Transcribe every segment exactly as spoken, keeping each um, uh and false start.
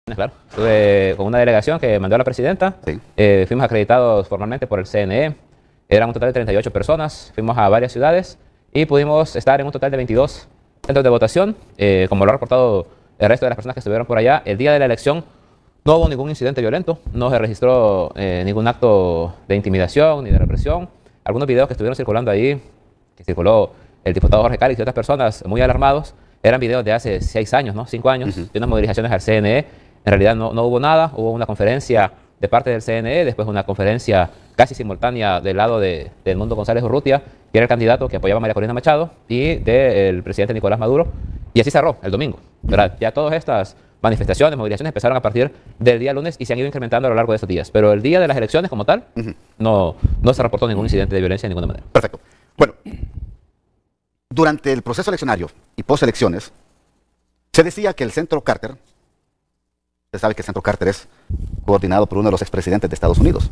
Claro, estuve con una delegación que mandó a la presidenta, Sí. eh, fuimos acreditados formalmente por el C N E, eran un total de treinta y ocho personas, fuimos a varias ciudades y pudimos estar en un total de veintidós centros de votación, eh, como lo ha reportado el resto de las personas que estuvieron por allá. El día de la elección no hubo ningún incidente violento, no se registró eh, ningún acto de intimidación ni de represión. Algunos videos que estuvieron circulando ahí, que circuló el diputado Jorge Calix y otras personas muy alarmados, eran videos de hace seis años, ¿no? cinco años, uh-huh. de unas movilizaciones al C N E. En realidad no, no hubo nada, hubo una conferencia de parte del C N E, después una conferencia casi simultánea del lado de, de Edmundo González Urrutia, que era el candidato que apoyaba a María Corina Machado, y del presidente Nicolás Maduro, y así cerró el domingo, ¿verdad? Ya todas estas manifestaciones, movilizaciones empezaron a partir del día lunes y se han ido incrementando a lo largo de estos días, pero el día de las elecciones como tal, uh-huh. no, no se reportó ningún incidente de violencia de ninguna manera. Perfecto. Bueno, durante el proceso eleccionario y postelecciones, se decía que el Centro Carter, usted sabe que el Centro Carter es coordinado por uno de los expresidentes de Estados Unidos,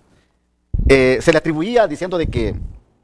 eh, se le atribuía diciendo de que,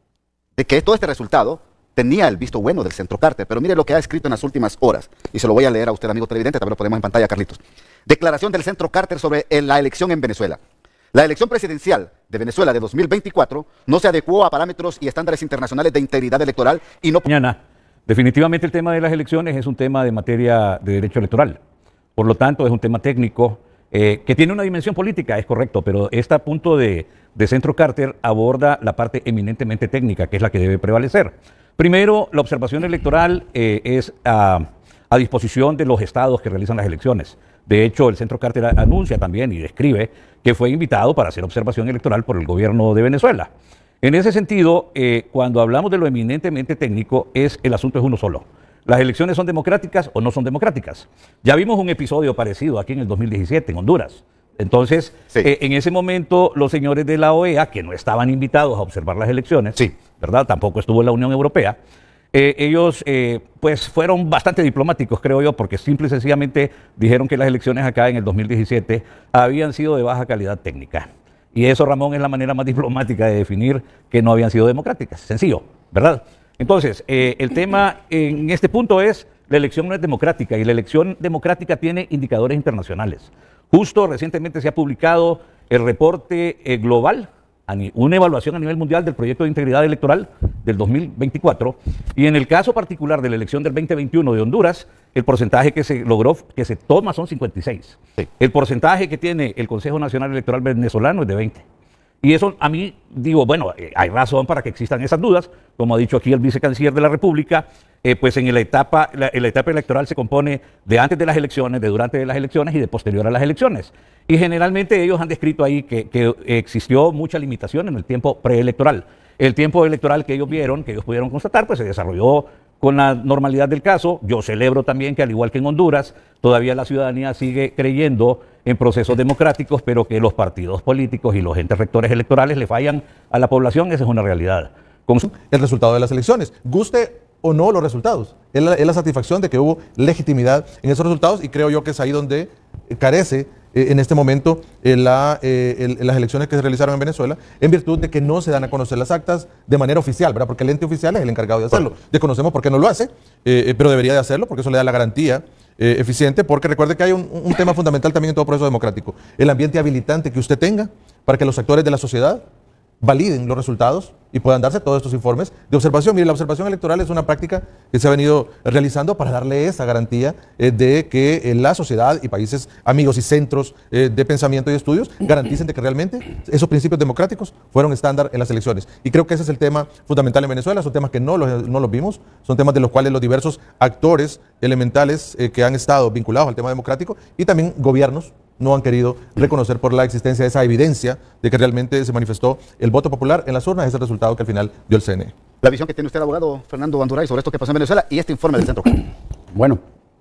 de que todo este resultado tenía el visto bueno del Centro Carter, pero mire lo que ha escrito en las últimas horas, y se lo voy a leer a usted, amigo televidente, también lo ponemos en pantalla, Carlitos. Declaración del Centro Carter sobre la elección en Venezuela. La elección presidencial de Venezuela de dos mil veinticuatro no se adecuó a parámetros y estándares internacionales de integridad electoral y no... Mañana, definitivamente el tema de las elecciones es un tema de materia de derecho electoral. Por lo tanto, es un tema técnico eh, que tiene una dimensión política, es correcto, pero este punto de, de Centro Carter aborda la parte eminentemente técnica, que es la que debe prevalecer. Primero, la observación electoral eh, es a, a disposición de los estados que realizan las elecciones. De hecho, el Centro Carter anuncia también y describe que fue invitado para hacer observación electoral por el gobierno de Venezuela. En ese sentido, eh, cuando hablamos de lo eminentemente técnico, es el asunto es uno solo. ¿Las elecciones son democráticas o no son democráticas? Ya vimos un episodio parecido aquí en el dos mil diecisiete, en Honduras. Entonces, sí. eh, en ese momento, los señores de la O E A, que no estaban invitados a observar las elecciones, sí. ¿verdad? Tampoco estuvo la Unión Europea, eh, ellos eh, pues fueron bastante diplomáticos, creo yo, porque simple y sencillamente dijeron que las elecciones acá en el dos mil diecisiete habían sido de baja calidad técnica. Y eso, Ramón, es la manera más diplomática de definir que no habían sido democráticas. Sencillo, ¿verdad? Entonces, eh, el tema en este punto es, la elección no es democrática y la elección democrática tiene indicadores internacionales. Justo recientemente se ha publicado el reporte eh, global, una evaluación a nivel mundial del proyecto de integridad electoral del dos mil veinticuatro, y en el caso particular de la elección del veinte veintiuno de Honduras, el porcentaje que se logró, que se toma son cincuenta y seis. Sí. El porcentaje que tiene el Consejo Nacional Electoral venezolano es de veinte. Y eso a mí digo, bueno, eh, hay razón para que existan esas dudas, como ha dicho aquí el vicecanciller de la República, eh, pues en la, etapa, la, en la etapa electoral se compone de antes de las elecciones, de durante de las elecciones y de posterior a las elecciones. Y generalmente ellos han descrito ahí que, que existió mucha limitación en el tiempo preelectoral. El tiempo electoral que ellos vieron, que ellos pudieron constatar, pues se desarrolló con la normalidad del caso. Yo celebro también que, al igual que en Honduras, todavía la ciudadanía sigue creyendo en procesos democráticos, pero que los partidos políticos y los entes rectores electorales le fallan a la población. Esa es una realidad. Con... El resultado de las elecciones, guste o no los resultados, es la, es la satisfacción de que hubo legitimidad en esos resultados, y creo yo que es ahí donde carece eh, en este momento eh, la, eh, el, las elecciones que se realizaron en Venezuela, en virtud de que no se dan a conocer las actas de manera oficial, ¿verdad? Porque el ente oficial es el encargado de hacerlo. Desconocemos por qué no lo hace, eh, pero debería de hacerlo, porque eso le da la garantía eh, eficiente, porque recuerde que hay un, un tema fundamental también en todo proceso democrático, el ambiente habilitante que usted tenga para que los actores de la sociedad validen los resultados y puedan darse todos estos informes de observación. Mire, la observación electoral es una práctica que se ha venido realizando para darle esa garantía eh, de que eh, la sociedad y países amigos y centros eh, de pensamiento y estudios garanticen de que realmente esos principios democráticos fueron estándar en las elecciones. Y creo que ese es el tema fundamental en Venezuela. Son temas que no los, no los vimos, son temas de los cuales los diversos actores elementales eh, que han estado vinculados al tema democrático y también gobiernos no han querido reconocer por la existencia de esa evidencia de que realmente se manifestó el voto popular en las urnas, ese resultado que al final dio el C N E. La visión que tiene usted, abogado Fernando Banduray, sobre esto que pasó en Venezuela y este informe del Centro Carter. Bueno,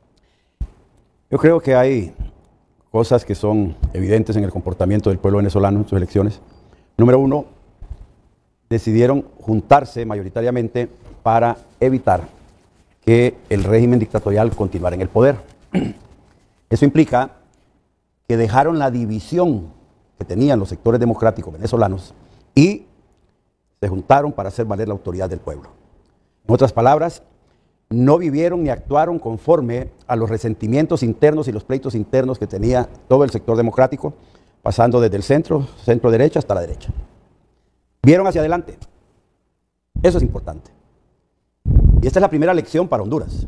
yo creo que hay cosas que son evidentes en el comportamiento del pueblo venezolano en sus elecciones. Número uno, decidieron juntarse mayoritariamente para evitar que el régimen dictatorial continuara en el poder. Eso implica que dejaron la división que tenían los sectores democráticos venezolanos y se juntaron para hacer valer la autoridad del pueblo. En otras palabras, no vivieron ni actuaron conforme a los resentimientos internos y los pleitos internos que tenía todo el sector democrático, pasando desde el centro, centro derecha hasta la derecha. Vieron hacia adelante. Eso es importante. Y esta es la primera lección para Honduras.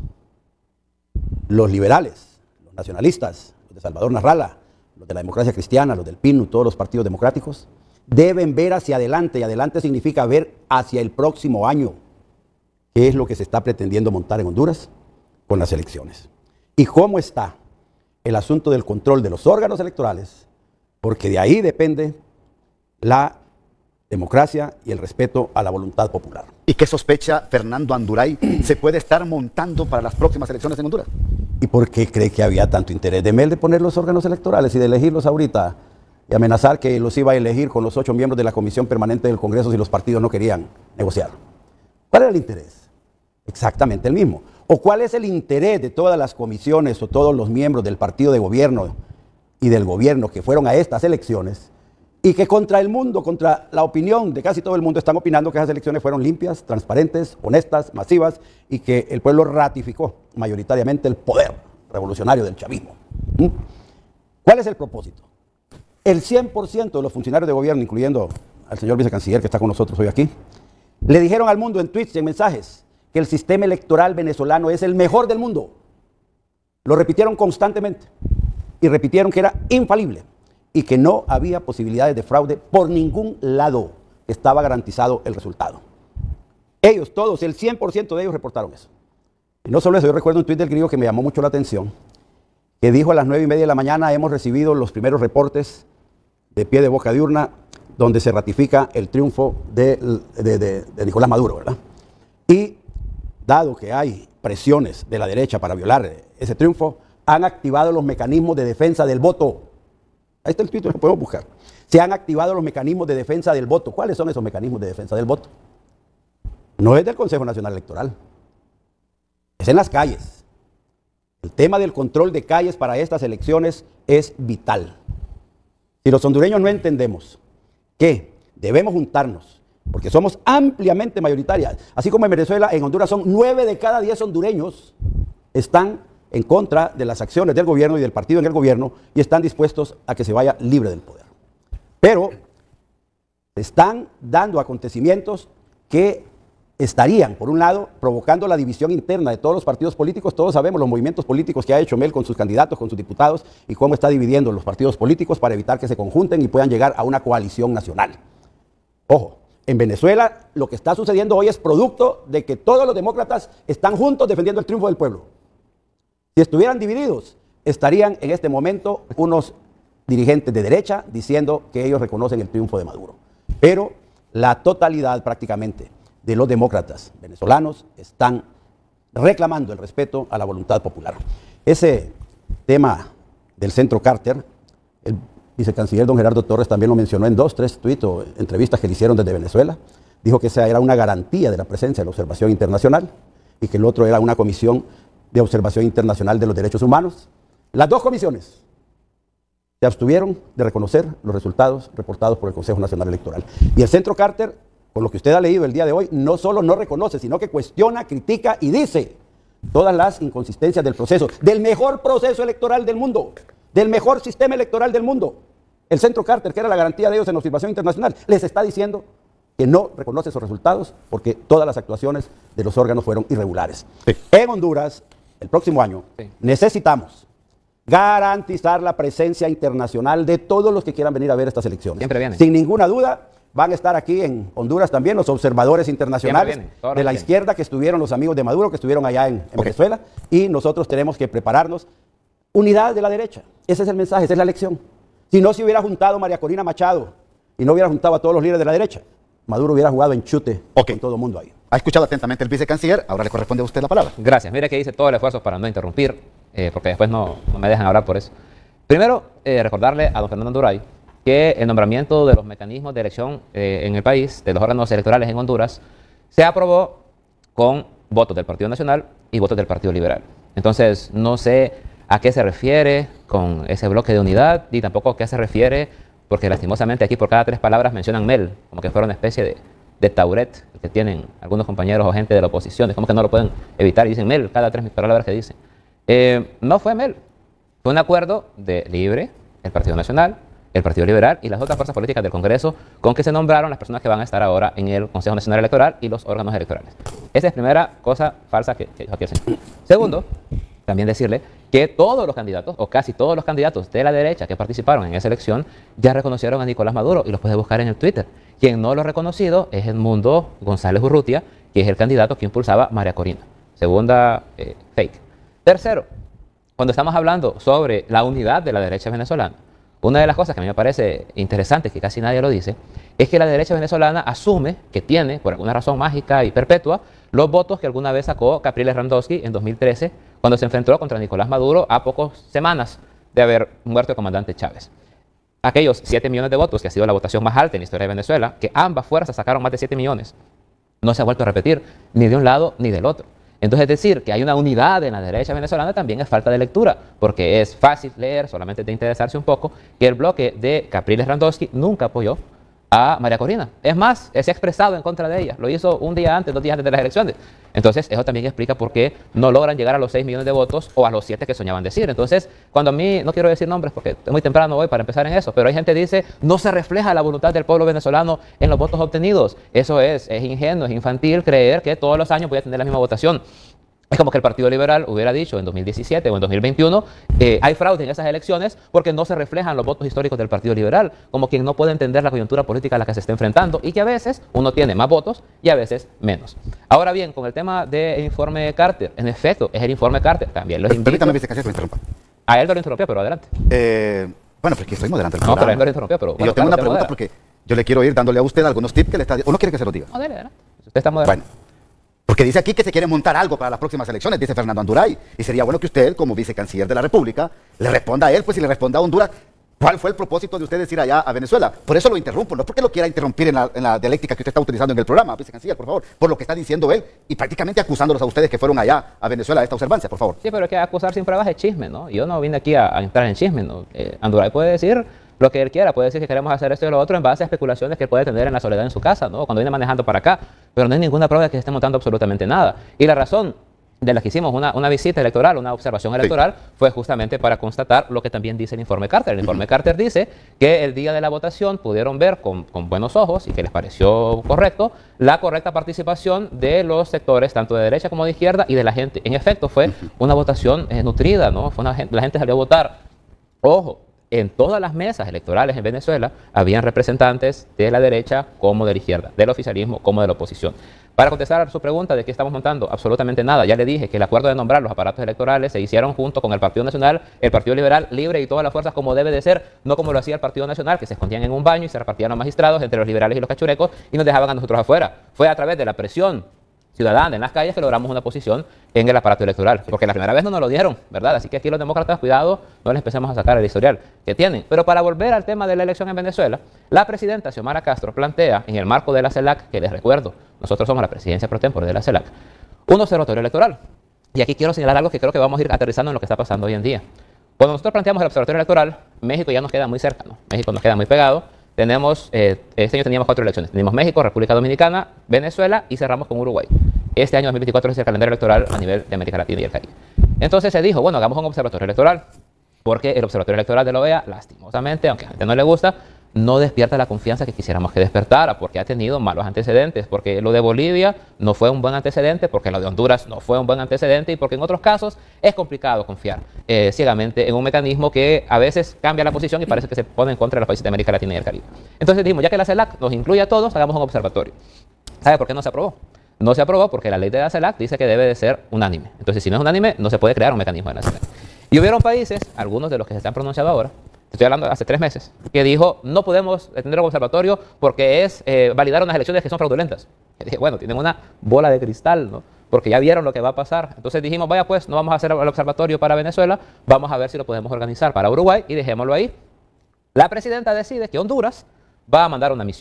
Los liberales, los nacionalistas, los de Salvador Narrala, los de la democracia cristiana, los del P I N U, todos los partidos democráticos, deben ver hacia adelante, y adelante significa ver hacia el próximo año, qué es lo que se está pretendiendo montar en Honduras con las elecciones. Y cómo está el asunto del control de los órganos electorales, porque de ahí depende la democracia y el respeto a la voluntad popular. ¿Y qué sospecha Fernando Anduray se puede estar montando para las próximas elecciones en Honduras? ¿Y por qué cree que había tanto interés de Mel de poner los órganos electorales y de elegirlos ahorita y amenazar que los iba a elegir con los ocho miembros de la Comisión Permanente del Congreso si los partidos no querían negociar? ¿Cuál era el interés? Exactamente el mismo. ¿O cuál es el interés de todas las comisiones o todos los miembros del partido de gobierno y del gobierno que fueron a estas elecciones y que contra el mundo, contra la opinión de casi todo el mundo, están opinando que esas elecciones fueron limpias, transparentes, honestas, masivas y que el pueblo ratificó mayoritariamente el poder revolucionario del chavismo? ¿Mm? ¿Cuál es el propósito? El cien por ciento de los funcionarios de gobierno, incluyendo al señor vicecanciller que está con nosotros hoy aquí, le dijeron al mundo en tweets y en mensajes que el sistema electoral venezolano es el mejor del mundo. Lo repitieron constantemente y repitieron que era infalible y que no había posibilidades de fraude por ningún lado, que estaba garantizado el resultado. Ellos, todos, el cien por ciento de ellos reportaron eso. Y no solo eso, yo recuerdo un tuit del griego que me llamó mucho la atención, que dijo a las nueve y media de la mañana hemos recibido los primeros reportes de pie de boca diurna donde se ratifica el triunfo de, de, de, de Nicolás Maduro, ¿verdad? Y dado que hay presiones de la derecha para violar ese triunfo, han activado los mecanismos de defensa del voto. Ahí está el tweet, lo podemos buscar. Se han activado los mecanismos de defensa del voto. ¿Cuáles son esos mecanismos de defensa del voto? No es del Consejo Nacional Electoral. Es en las calles. El tema del control de calles para estas elecciones es vital. Si los hondureños no entendemos que debemos juntarnos, porque somos ampliamente mayoritarias, así como en Venezuela, en Honduras son nueve de cada diez hondureños están en contra de las acciones del gobierno y del partido en el gobierno y están dispuestos a que se vaya libre del poder. Pero están dando acontecimientos que estarían, por un lado, provocando la división interna de todos los partidos políticos. Todos sabemos los movimientos políticos que ha hecho Mel con sus candidatos, con sus diputados y cómo está dividiendo los partidos políticos para evitar que se conjunten y puedan llegar a una coalición nacional. Ojo, en Venezuela lo que está sucediendo hoy es producto de que todos los demócratas están juntos defendiendo el triunfo del pueblo. Si estuvieran divididos, estarían en este momento unos dirigentes de derecha diciendo que ellos reconocen el triunfo de Maduro. Pero la totalidad prácticamente de los demócratas venezolanos están reclamando el respeto a la voluntad popular. Ese tema del Centro Carter, el vicecanciller don Gerardo Torres también lo mencionó en dos, tres tweets o entrevistas que le hicieron desde Venezuela. Dijo que esa era una garantía de la presencia de la observación internacional y que el otro era una comisión de observación internacional de los derechos humanos. Las dos comisiones se abstuvieron de reconocer los resultados reportados por el Consejo Nacional Electoral. Y el Centro Carter, con lo que usted ha leído el día de hoy, no solo no reconoce, sino que cuestiona, critica y dice todas las inconsistencias del proceso, del mejor proceso electoral del mundo, del mejor sistema electoral del mundo. El Centro Carter, que era la garantía de ellos en la observación internacional, les está diciendo que no reconoce esos resultados porque todas las actuaciones de los órganos fueron irregulares. Sí. En Honduras, el próximo año, sí, necesitamos garantizar la presencia internacional de todos los que quieran venir a ver estas elecciones. Siempre vienen. Sin ninguna duda, van a estar aquí en Honduras también los observadores internacionales de la izquierda que estuvieron, los amigos de Maduro que estuvieron allá en, en okay. Venezuela, y nosotros tenemos que prepararnos. Unidad de la derecha, ese es el mensaje, esa es la lección. Si no se hubiera juntado María Corina Machado y no hubiera juntado a todos los líderes de la derecha, Maduro hubiera jugado en chute okay. con todo el mundo ahí. Ha escuchado atentamente el vicecanciller, ahora le corresponde a usted la palabra. Gracias, mire que hice todo el esfuerzo para no interrumpir, eh, porque después no, no me dejan hablar por eso. Primero, eh, recordarle a don Fernando Anduray que el nombramiento de los mecanismos de elección eh, en el país, de los órganos electorales en Honduras, se aprobó con votos del Partido Nacional y votos del Partido Liberal. Entonces, no sé a qué se refiere con ese bloque de unidad, ni tampoco a qué se refiere, porque lastimosamente aquí por cada tres palabras mencionan Mel, como que fuera una especie de, de Tauret que tienen algunos compañeros o gente de la oposición, es como que no lo pueden evitar y dicen Mel cada tres palabras que dicen. Eh, no fue Mel, fue un acuerdo de Libre, el Partido Nacional, el Partido Liberal y las otras fuerzas políticas del Congreso con que se nombraron las personas que van a estar ahora en el Consejo Nacional Electoral y los órganos electorales. Esa es primera cosa falsa que, que dijo aquí el señor. Segundo, también decirle que todos los candidatos, o casi todos los candidatos de la derecha que participaron en esa elección, ya reconocieron a Nicolás Maduro y los puede buscar en el Twitter. Quien no lo ha reconocido es Edmundo González Urrutia, que es el candidato que impulsaba María Corina. Segunda eh, fake. Tercero, cuando estamos hablando sobre la unidad de la derecha venezolana, una de las cosas que a mí me parece interesante, que casi nadie lo dice, es que la derecha venezolana asume que tiene, por alguna razón mágica y perpetua, los votos que alguna vez sacó Capriles Randowski en dos mil trece, cuando se enfrentó contra Nicolás Maduro a pocas semanas de haber muerto el comandante Chávez. Aquellos siete millones de votos, que ha sido la votación más alta en la historia de Venezuela, que ambas fuerzas sacaron más de siete millones, no se ha vuelto a repetir ni de un lado ni del otro. Entonces decir que hay una unidad en la derecha venezolana también es falta de lectura, porque es fácil leer, solamente de interesarse un poco, que el bloque de Capriles Randowski nunca apoyó a María Corina. Es más, se ha expresado en contra de ella. Lo hizo un día antes, dos días antes de las elecciones. Entonces, eso también explica por qué no logran llegar a los seis millones de votos o a los siete que soñaban decir. Entonces, cuando a mí, no quiero decir nombres porque es muy temprano hoy para empezar en eso, pero hay gente que dice, no se refleja la voluntad del pueblo venezolano en los votos obtenidos. Eso es, es ingenuo, es infantil creer que todos los años voy a tener la misma votación. Es como que el Partido Liberal hubiera dicho en dos mil diecisiete o en dos mil veintiuno, eh, hay fraude en esas elecciones porque no se reflejan los votos históricos del Partido Liberal, como quien no puede entender la coyuntura política a la que se está enfrentando y que a veces uno tiene más votos y a veces menos. Ahora bien, con el tema del informe Carter, en efecto, es el informe Carter, también los invito. Permítame, vicecanciller, que me interrumpa. A él no lo interrumpió, pero adelante. Eh, bueno, porque estoy moderando el No, programa. pero él no lo interrumpió, pero... Y bueno, yo tengo claro, una usted pregunta modera. porque yo le quiero ir dándole a usted algunos tips que le está... ¿O no quiere que se los diga? No, dele, dele. Usted está moderando. Bueno, porque dice aquí que se quiere montar algo para las próximas elecciones, dice Fernando Anduray. Y sería bueno que usted, como vicecanciller de la República, le responda a él, pues, y le responda a Honduras. ¿Cuál fue el propósito de ustedes ir allá a Venezuela? Por eso lo interrumpo, no porque lo quiera interrumpir en la, en la dialéctica que usted está utilizando en el programa, vicecanciller, por favor, por lo que está diciendo él y prácticamente acusándolos a ustedes que fueron allá a Venezuela a esta observancia, por favor. Sí, pero es que acusar sin pruebas es chisme, ¿no? Yo no vine aquí a, a entrar en chisme, ¿no? Eh, Anduray puede decir lo que él quiera, puede decir que queremos hacer esto y lo otro en base a especulaciones que él puede tener en la soledad en su casa, ¿no? Cuando viene manejando para acá, pero no hay ninguna prueba de que se esté montando absolutamente nada. Y la razón de la que hicimos una, una visita electoral, una observación electoral, sí, fue justamente para constatar lo que también dice el informe Carter. El informe uh-huh. Carter dice que el día de la votación pudieron ver con, con buenos ojos y que les pareció correcto la correcta participación de los sectores, tanto de derecha como de izquierda, y de la gente. En efecto, fue uh-huh. una votación eh, nutrida, ¿no? Fue una, la gente salió a votar. Ojo, en todas las mesas electorales en Venezuela habían representantes de la derecha como de la izquierda, del oficialismo como de la oposición. Para contestar a su pregunta de qué estamos montando, absolutamente nada. Ya le dije que el acuerdo de nombrar los aparatos electorales se hicieron junto con el Partido Nacional, el Partido Liberal, Libre y todas las fuerzas como debe de ser, no como lo hacía el Partido Nacional, que se escondían en un baño y se repartían los magistrados entre los liberales y los cachurecos y nos dejaban a nosotros afuera. Fue a través de la presión ciudadana en las calles que logramos una posición en el aparato electoral, porque la primera vez no nos lo dieron, ¿verdad? Así que aquí los demócratas, cuidado, no les empecemos a sacar el historial que tienen. Pero para volver al tema de la elección en Venezuela, la presidenta Xiomara Castro plantea, en el marco de la CELAC, que les recuerdo, nosotros somos la presidencia pro tempore de la CELAC, un observatorio electoral. Y aquí quiero señalar algo que creo que vamos a ir aterrizando en lo que está pasando hoy en día. Cuando nosotros planteamos el observatorio electoral, México ya nos queda muy cerca, ¿no? México nos queda muy pegado. Tenemos, eh, este año teníamos cuatro elecciones. Teníamos México, República Dominicana, Venezuela y cerramos con Uruguay. Este año dos mil veinticuatro es el calendario electoral a nivel de América Latina y el Caribe. Entonces se dijo, bueno, hagamos un observatorio electoral, porque el observatorio electoral de la O E A, lastimosamente, aunque a la gente no le gusta, no despierta la confianza que quisiéramos que despertara, porque ha tenido malos antecedentes, porque lo de Bolivia no fue un buen antecedente, porque lo de Honduras no fue un buen antecedente y porque en otros casos es complicado confiar eh, ciegamente en un mecanismo que a veces cambia la posición y parece que se pone en contra de los países de América Latina y el Caribe. Entonces dijimos, ya que la CELAC nos incluye a todos, hagamos un observatorio. ¿Sabe por qué no se aprobó? No se aprobó porque la ley de la CELAC dice que debe de ser unánime. Entonces, si no es unánime, no se puede crear un mecanismo de la CELAC. Y hubieron países, algunos de los que se están pronunciando ahora, estoy hablando de hace tres meses, que dijo, no podemos tener un observatorio porque es eh, validar unas elecciones que son fraudulentas. Y dije, bueno, tienen una bola de cristal, ¿no? Porque ya vieron lo que va a pasar. Entonces dijimos, vaya pues, no vamos a hacer el observatorio para Venezuela, vamos a ver si lo podemos organizar para Uruguay y dejémoslo ahí. La presidenta decide que Honduras va a mandar una misión.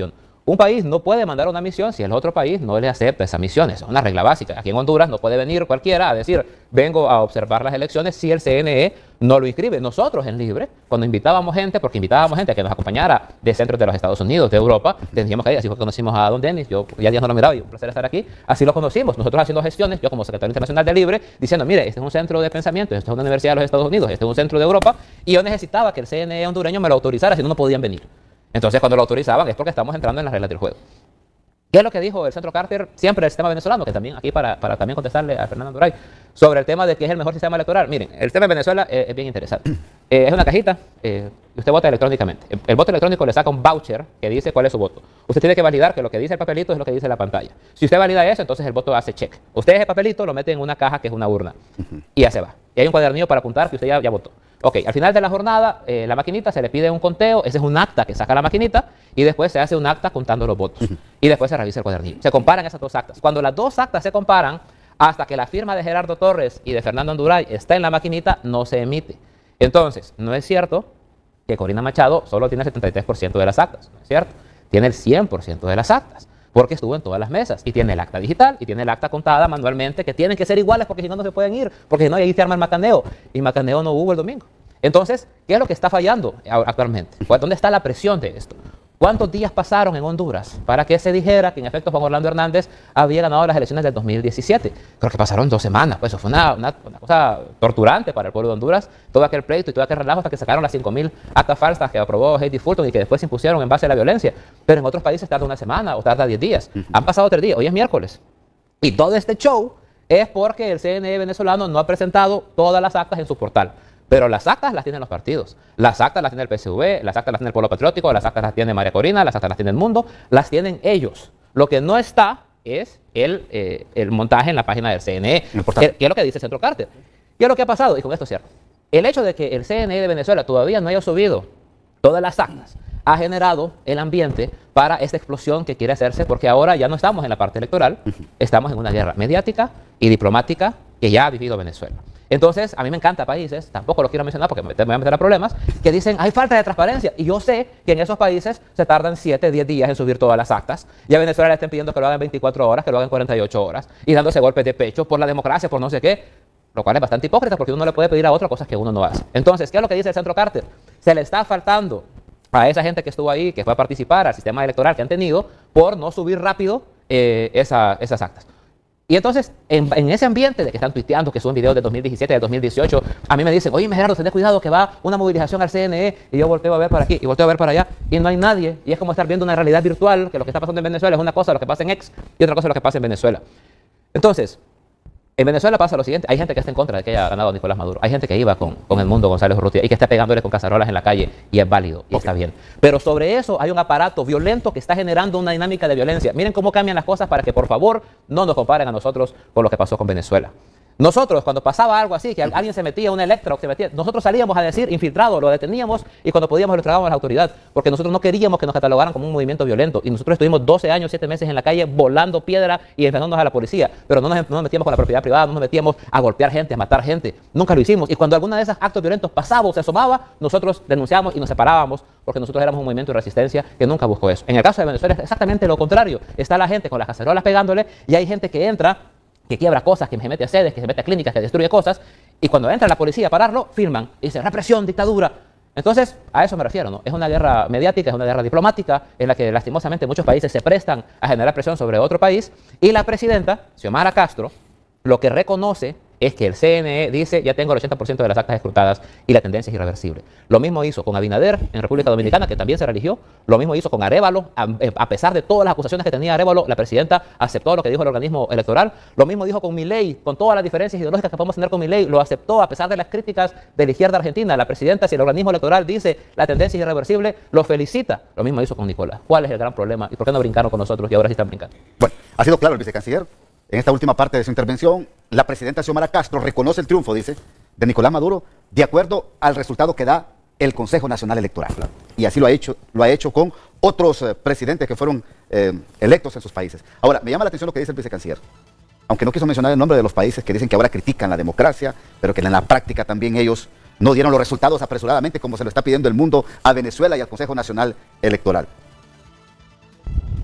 Un país no puede mandar una misión si el otro país no le acepta esa misión. Es una regla básica. Aquí en Honduras no puede venir cualquiera a decir, vengo a observar las elecciones si el C N E no lo inscribe. Nosotros en Libre, cuando invitábamos gente, porque invitábamos gente que nos acompañara de centros de los Estados Unidos, de Europa, teníamos que ir. Así fue que conocimos a don Denis. Yo ya días no lo miraba y un placer estar aquí. Así lo conocimos. Nosotros haciendo gestiones, yo como secretario internacional de Libre, diciendo, mire, este es un centro de pensamiento, esta es una universidad de los Estados Unidos, este es un centro de Europa, y yo necesitaba que el C N E hondureño me lo autorizara, si no, no podían venir. Entonces, cuando lo autorizaban es porque estamos entrando en las reglas del juego. ¿Qué es lo que dijo el Centro Carter siempre del sistema venezolano? Que también aquí para, para también contestarle a Fernando Anduray sobre el tema de que es el mejor sistema electoral. Miren, el tema en Venezuela eh, es bien interesante. Eh, es una cajita eh, y usted vota electrónicamente. El, el voto electrónico le saca un voucher que dice cuál es su voto. Usted tiene que validar que lo que dice el papelito es lo que dice la pantalla. Si usted valida eso, entonces el voto hace check. Usted ese papelito lo mete en una caja que es una urna y ya se va. Y hay un cuadernillo para apuntar que usted ya, ya votó. Ok, al final de la jornada, eh, la maquinita se le pide un conteo, ese es un acta que saca la maquinita, y después se hace un acta contando los votos. Y después se revisa el cuadernillo. Se comparan esas dos actas. Cuando las dos actas se comparan, hasta que la firma de Gerardo Torres y de Fernando Anduray está en la maquinita, no se emite. Entonces, no es cierto que Corina Machado solo tiene el setenta y tres por ciento de las actas, no es cierto. Tiene el cien por ciento de las actas, porque estuvo en todas las mesas, y tiene el acta digital, y tiene el acta contada manualmente, que tienen que ser iguales, porque si no, no se pueden ir, porque si no, ahí se arma el macaneo, y macaneo no hubo el domingo. Entonces, ¿qué es lo que está fallando actualmente? ¿Dónde está la presión de esto? ¿Cuántos días pasaron en Honduras para que se dijera que en efecto Juan Orlando Hernández había ganado las elecciones del dos mil diecisiete? Creo que pasaron dos semanas, pues eso fue una, una, una cosa torturante para el pueblo de Honduras, todo aquel pleito y todo aquel relajo hasta que sacaron las cinco mil actas falsas que aprobó Heidi Fulton y que después se impusieron en base a la violencia. Pero en otros países tarda una semana o tarda diez días. Uh-huh. Han pasado tres días, hoy es miércoles. Y todo este show es porque el C N E venezolano no ha presentado todas las actas en su portal. Pero las actas las tienen los partidos, las actas las tiene el P S V, las actas las tiene el Pueblo Patriótico, las actas las tiene María Corina, las actas las tiene el Mundo, las tienen ellos. Lo que no está es el, eh, el montaje en la página del C N E, que, que es lo que dice el Centro Carter. ¿Qué es lo que ha pasado? Y con esto cierro. El hecho de que el C N E de Venezuela todavía no haya subido todas las actas ha generado el ambiente para esta explosión que quiere hacerse, porque ahora ya no estamos en la parte electoral, estamos en una guerra mediática y diplomática que ya ha vivido Venezuela. Entonces, a mí me encanta países, tampoco lo quiero mencionar porque me voy a meter a problemas, que dicen, hay falta de transparencia. Y yo sé que en esos países se tardan siete, diez días en subir todas las actas. Y a Venezuela le están pidiendo que lo hagan en veinticuatro horas, que lo hagan en cuarenta y ocho horas. Y dándose golpes de pecho por la democracia, por no sé qué. Lo cual es bastante hipócrita porque uno le puede pedir a otro cosas que uno no hace. Entonces, ¿qué es lo que dice el Centro Carter? Se le está faltando a esa gente que estuvo ahí, que fue a participar al sistema electoral que han tenido, por no subir rápido eh, esa, esas actas. Y entonces, en, en ese ambiente de que están tuiteando, que suben videos de dos mil diecisiete, de dos mil dieciocho, a mí me dicen, oye, Gerardo, ten cuidado que va una movilización al C N E, y yo volteo a ver para aquí, y volteo a ver para allá, y no hay nadie, y es como estar viendo una realidad virtual, que lo que está pasando en Venezuela es una cosa, lo que pasa en X, y otra cosa lo que pasa en Venezuela. Entonces, en Venezuela pasa lo siguiente, hay gente que está en contra de que haya ganado Nicolás Maduro, hay gente que iba con, con el Mundo González Urrutia y que está pegándole con cazarolas en la calle y es válido y okay. Está bien. Pero sobre eso hay un aparato violento que está generando una dinámica de violencia. Miren cómo cambian las cosas para que por favor no nos comparen a nosotros con lo que pasó con Venezuela. Nosotros, cuando pasaba algo así, que alguien se metía, un Electro se metía, nosotros salíamos a decir infiltrado, lo deteníamos y cuando podíamos lo entregábamos a la autoridad, porque nosotros no queríamos que nos catalogaran como un movimiento violento y nosotros estuvimos doce años, siete meses en la calle volando piedra y enfrentándonos a la policía, pero no nos, no nos metíamos con la propiedad privada, no nos metíamos a golpear gente, a matar gente, nunca lo hicimos. Y cuando alguna de esos actos violentos pasaba o se asomaba, nosotros denunciábamos y nos separábamos porque nosotros éramos un movimiento de resistencia que nunca buscó eso. En el caso de Venezuela es exactamente lo contrario, está la gente con las cacerolas pegándole y hay gente que entra, que quiebra cosas, que se mete a sedes, que se mete a clínicas, que destruye cosas, y cuando entra la policía a pararlo, firman, y dice represión, dictadura. Entonces, a eso me refiero, ¿no? Es una guerra mediática, es una guerra diplomática, en la que lastimosamente muchos países se prestan a generar presión sobre otro país, y la presidenta, Xiomara Castro, lo que reconoce es que el C N E dice, ya tengo el ochenta por ciento de las actas escrutadas y la tendencia es irreversible. Lo mismo hizo con Abinader en República Dominicana, que también se religió. Lo mismo hizo con Arévalo. A, a pesar de todas las acusaciones que tenía Arévalo, la presidenta aceptó lo que dijo el organismo electoral. Lo mismo dijo con Milei, con todas las diferencias ideológicas que podemos tener con Milei, lo aceptó a pesar de las críticas de la izquierda argentina. La presidenta, si el organismo electoral dice la tendencia es irreversible, lo felicita. Lo mismo hizo con Nicolás. ¿Cuál es el gran problema? ¿Y por qué no brincaron con nosotros y ahora sí están brincando? Bueno, ha sido claro el vicecanciller. En esta última parte de su intervención, la presidenta Xiomara Castro reconoce el triunfo, dice, de Nicolás Maduro, de acuerdo al resultado que da el Consejo Nacional Electoral. Y así lo ha hecho, lo ha hecho con otros eh, presidentes que fueron eh, electos en sus países. Ahora, me llama la atención lo que dice el vicecanciller, aunque no quiso mencionar el nombre de los países que dicen que ahora critican la democracia, pero que en la práctica también ellos no dieron los resultados apresuradamente como se lo está pidiendo el mundo a Venezuela y al Consejo Nacional Electoral.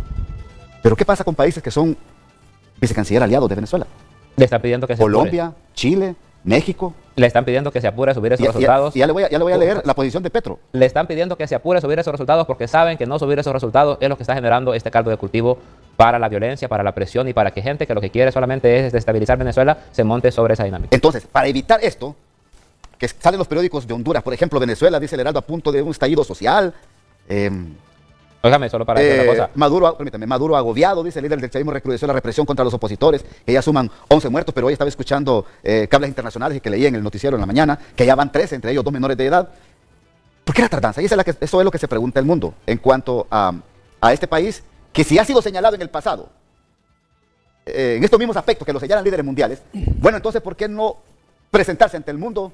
Pero ¿qué pasa con países que son vicecanciller aliados de Venezuela? Le están pidiendo que se Colombia, apure. Chile, México. Le están pidiendo que se apure a subir esos Y, y- resultados. y ya, le voy a, ya le voy a leer la posición de Petro. Le están pidiendo que se apure a subir esos resultados porque saben que no subir esos resultados es lo que está generando este caldo de cultivo para la violencia, para la presión y para que gente que lo que quiere solamente es desestabilizar Venezuela se monte sobre esa dinámica. Entonces, para evitar esto, que salen los periódicos de Honduras, por ejemplo, Venezuela, dice el Heraldo, a punto de un estallido social. Eh, Óigame, solo para decir eh, una cosa. Maduro, permítame, Maduro agobiado, dice el líder del chavismo, recrudeció la represión contra los opositores, que ya suman once muertos, pero hoy estaba escuchando eh, cables internacionales y que leía en el noticiero en la mañana, que ya van trece, entre ellos dos menores de edad. ¿Por qué la tardanza? Y esa es la que, eso es lo que se pregunta el mundo en cuanto a, a este país, que si ha sido señalado en el pasado, eh, en estos mismos aspectos que lo señalan líderes mundiales, bueno, entonces, ¿por qué no presentarse ante el mundo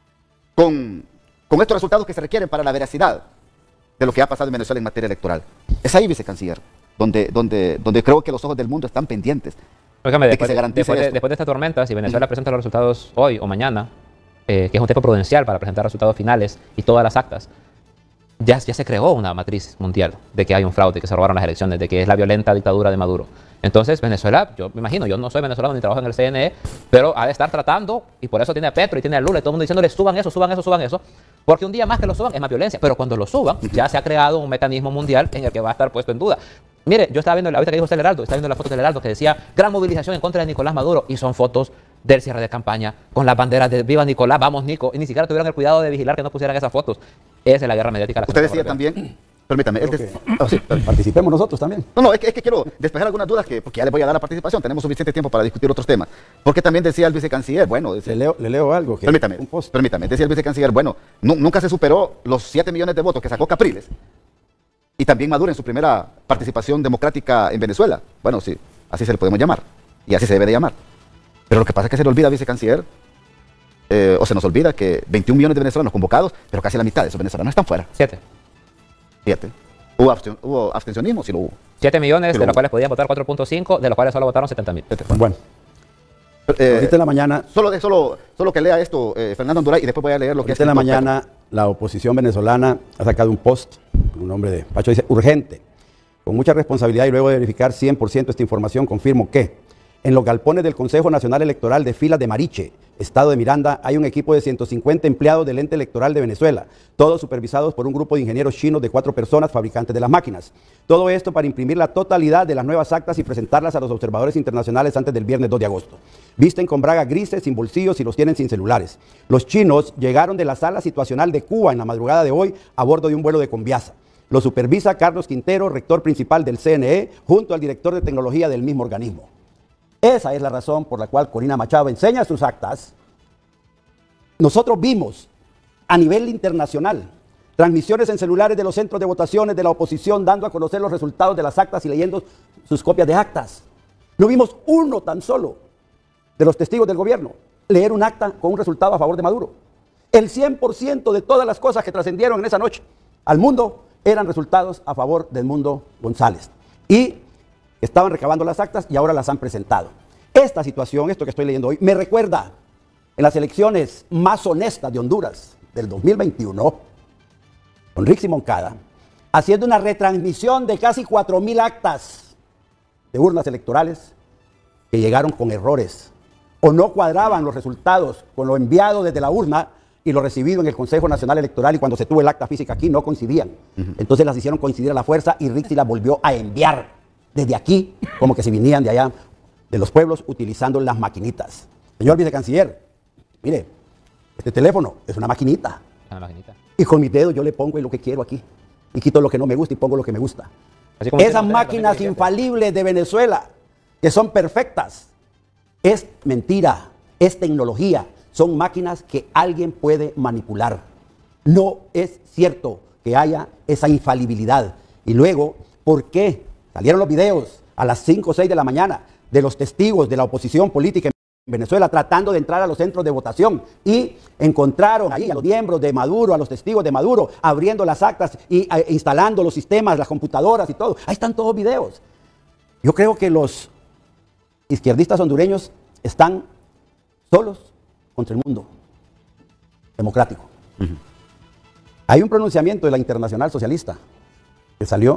con, con estos resultados que se requieren para la veracidad de lo que ha pasado en Venezuela en materia electoral? Es ahí, vicecanciller, donde, donde, donde creo que los ojos del mundo están pendientes. Óigame, de que después, se garantice después de, esto. después de esta tormenta, si Venezuela presenta los resultados hoy o mañana, eh, que es un tiempo prudencial para presentar resultados finales y todas las actas, ya, ya se creó una matriz mundial de que hay un fraude, que se robaron las elecciones, de que es la violenta dictadura de Maduro. Entonces, Venezuela, yo me imagino, yo no soy venezolano ni trabajo en el C N E, pero ha de estar tratando, y por eso tiene a Petro y tiene a Lula y todo el mundo diciéndole suban eso, suban eso, suban eso, porque un día más que lo suban es más violencia, pero cuando lo suban ya se ha creado un mecanismo mundial en el que va a estar puesto en duda. Mire, yo estaba viendo, ahorita que dijo usted el Heraldo, estaba viendo las fotos del Heraldo que decía gran movilización en contra de Nicolás Maduro, y son fotos del cierre de campaña con las banderas de viva Nicolás, vamos Nico, y ni siquiera tuvieron el cuidado de vigilar que no pusieran esas fotos. Esa es la guerra mediática. a la que Usted estamos decía volviendo. también, permítame, él Creo des- que- oh, sí, Participemos nosotros también. no, no, es que, es que quiero despejar algunas dudas, que, porque ya le voy a dar la participación, tenemos suficiente tiempo para discutir otros temas. Porque también decía el vicecanciller, bueno, Le decía- leo, le leo algo. Que permítame, un post. permítame, decía el vicecanciller, bueno, nu- nunca se superó los siete millones de votos que sacó Capriles, y también Maduro en su primera participación democrática en Venezuela. Bueno, sí, así se le podemos llamar, y así se debe de llamar. Pero lo que pasa es que se le olvida, vicecanciller, eh, o se nos olvida que veintiún millones de venezolanos convocados, pero casi la mitad de esos venezolanos están fuera. Siete. Fíjate. ¿Hubo, absten- hubo abstencionismo? Sí lo hubo. Siete millones, Pero- de los cuales podían votar cuatro punto cinco, de los cuales solo votaron setenta mil. Bueno, Eh, ahorita en la mañana, solo, de- solo, solo que lea esto, eh, Fernando Anduray, y después voy a leer lo que ahorita en la escrito Petro. mañana, la oposición venezolana ha sacado un post, un nombre de Pacho dice, urgente, con mucha responsabilidad y luego de verificar cien por ciento esta información, confirmo que en los galpones del Consejo Nacional Electoral de Filas de Mariche, Estado de Miranda, hay un equipo de ciento cincuenta empleados del ente electoral de Venezuela, todos supervisados por un grupo de ingenieros chinos de cuatro personas, fabricantes de las máquinas. Todo esto para imprimir la totalidad de las nuevas actas y presentarlas a los observadores internacionales antes del viernes dos de agosto. Visten con bragas grises, sin bolsillos y los tienen sin celulares. Los chinos llegaron de la sala situacional de Cuba en la madrugada de hoy a bordo de un vuelo de Conviasa. Lo supervisa Carlos Quintero, rector principal del C N E, junto al director de tecnología del mismo organismo. Esa es la razón por la cual Corina Machado enseña sus actas. Nosotros vimos a nivel internacional transmisiones en celulares de los centros de votaciones de la oposición dando a conocer los resultados de las actas y leyendo sus copias de actas. No vimos uno tan solo de los testigos del gobierno leer un acta con un resultado a favor de Maduro. El cien por ciento de todas las cosas que trascendieron en esa noche al mundo eran resultados a favor del Mundo González. Y estaban recabando las actas y ahora las han presentado. Esta situación, esto que estoy leyendo hoy, me recuerda en las elecciones más honestas de Honduras del dos mil veintiuno, con Rixi Moncada, haciendo una retransmisión de casi cuatro mil actas de urnas electorales que llegaron con errores o no cuadraban los resultados con lo enviado desde la urna y lo recibido en el Consejo Nacional Electoral, y cuando se tuvo el acta física aquí no coincidían. Uh-huh. Entonces las hicieron coincidir a la fuerza y Rixi las volvió a enviar desde aquí, como que si vinieran de allá, de los pueblos, utilizando las maquinitas. Señor vicecanciller, mire, este teléfono es una maquinita. Una maquinita. Y con mis dedos yo le pongo lo que quiero aquí. Y quito lo que no me gusta y pongo lo que me gusta. Así como Esas usted, máquinas usted, usted, infalibles de Venezuela, que son perfectas, es mentira, es tecnología. Son máquinas que alguien puede manipular. No es cierto que haya esa infalibilidad. Y luego, ¿por qué salieron los videos a las cinco o seis de la mañana de los testigos de la oposición política en Venezuela tratando de entrar a los centros de votación y encontraron ahí a los miembros de Maduro, a los testigos de Maduro, abriendo las actas y eh, instalando los sistemas, las computadoras y todo? Ahí están todos videos. Yo creo que los izquierdistas hondureños están solos contra el mundo democrático. Uh-huh. Hay un pronunciamiento de la Internacional Socialista que salió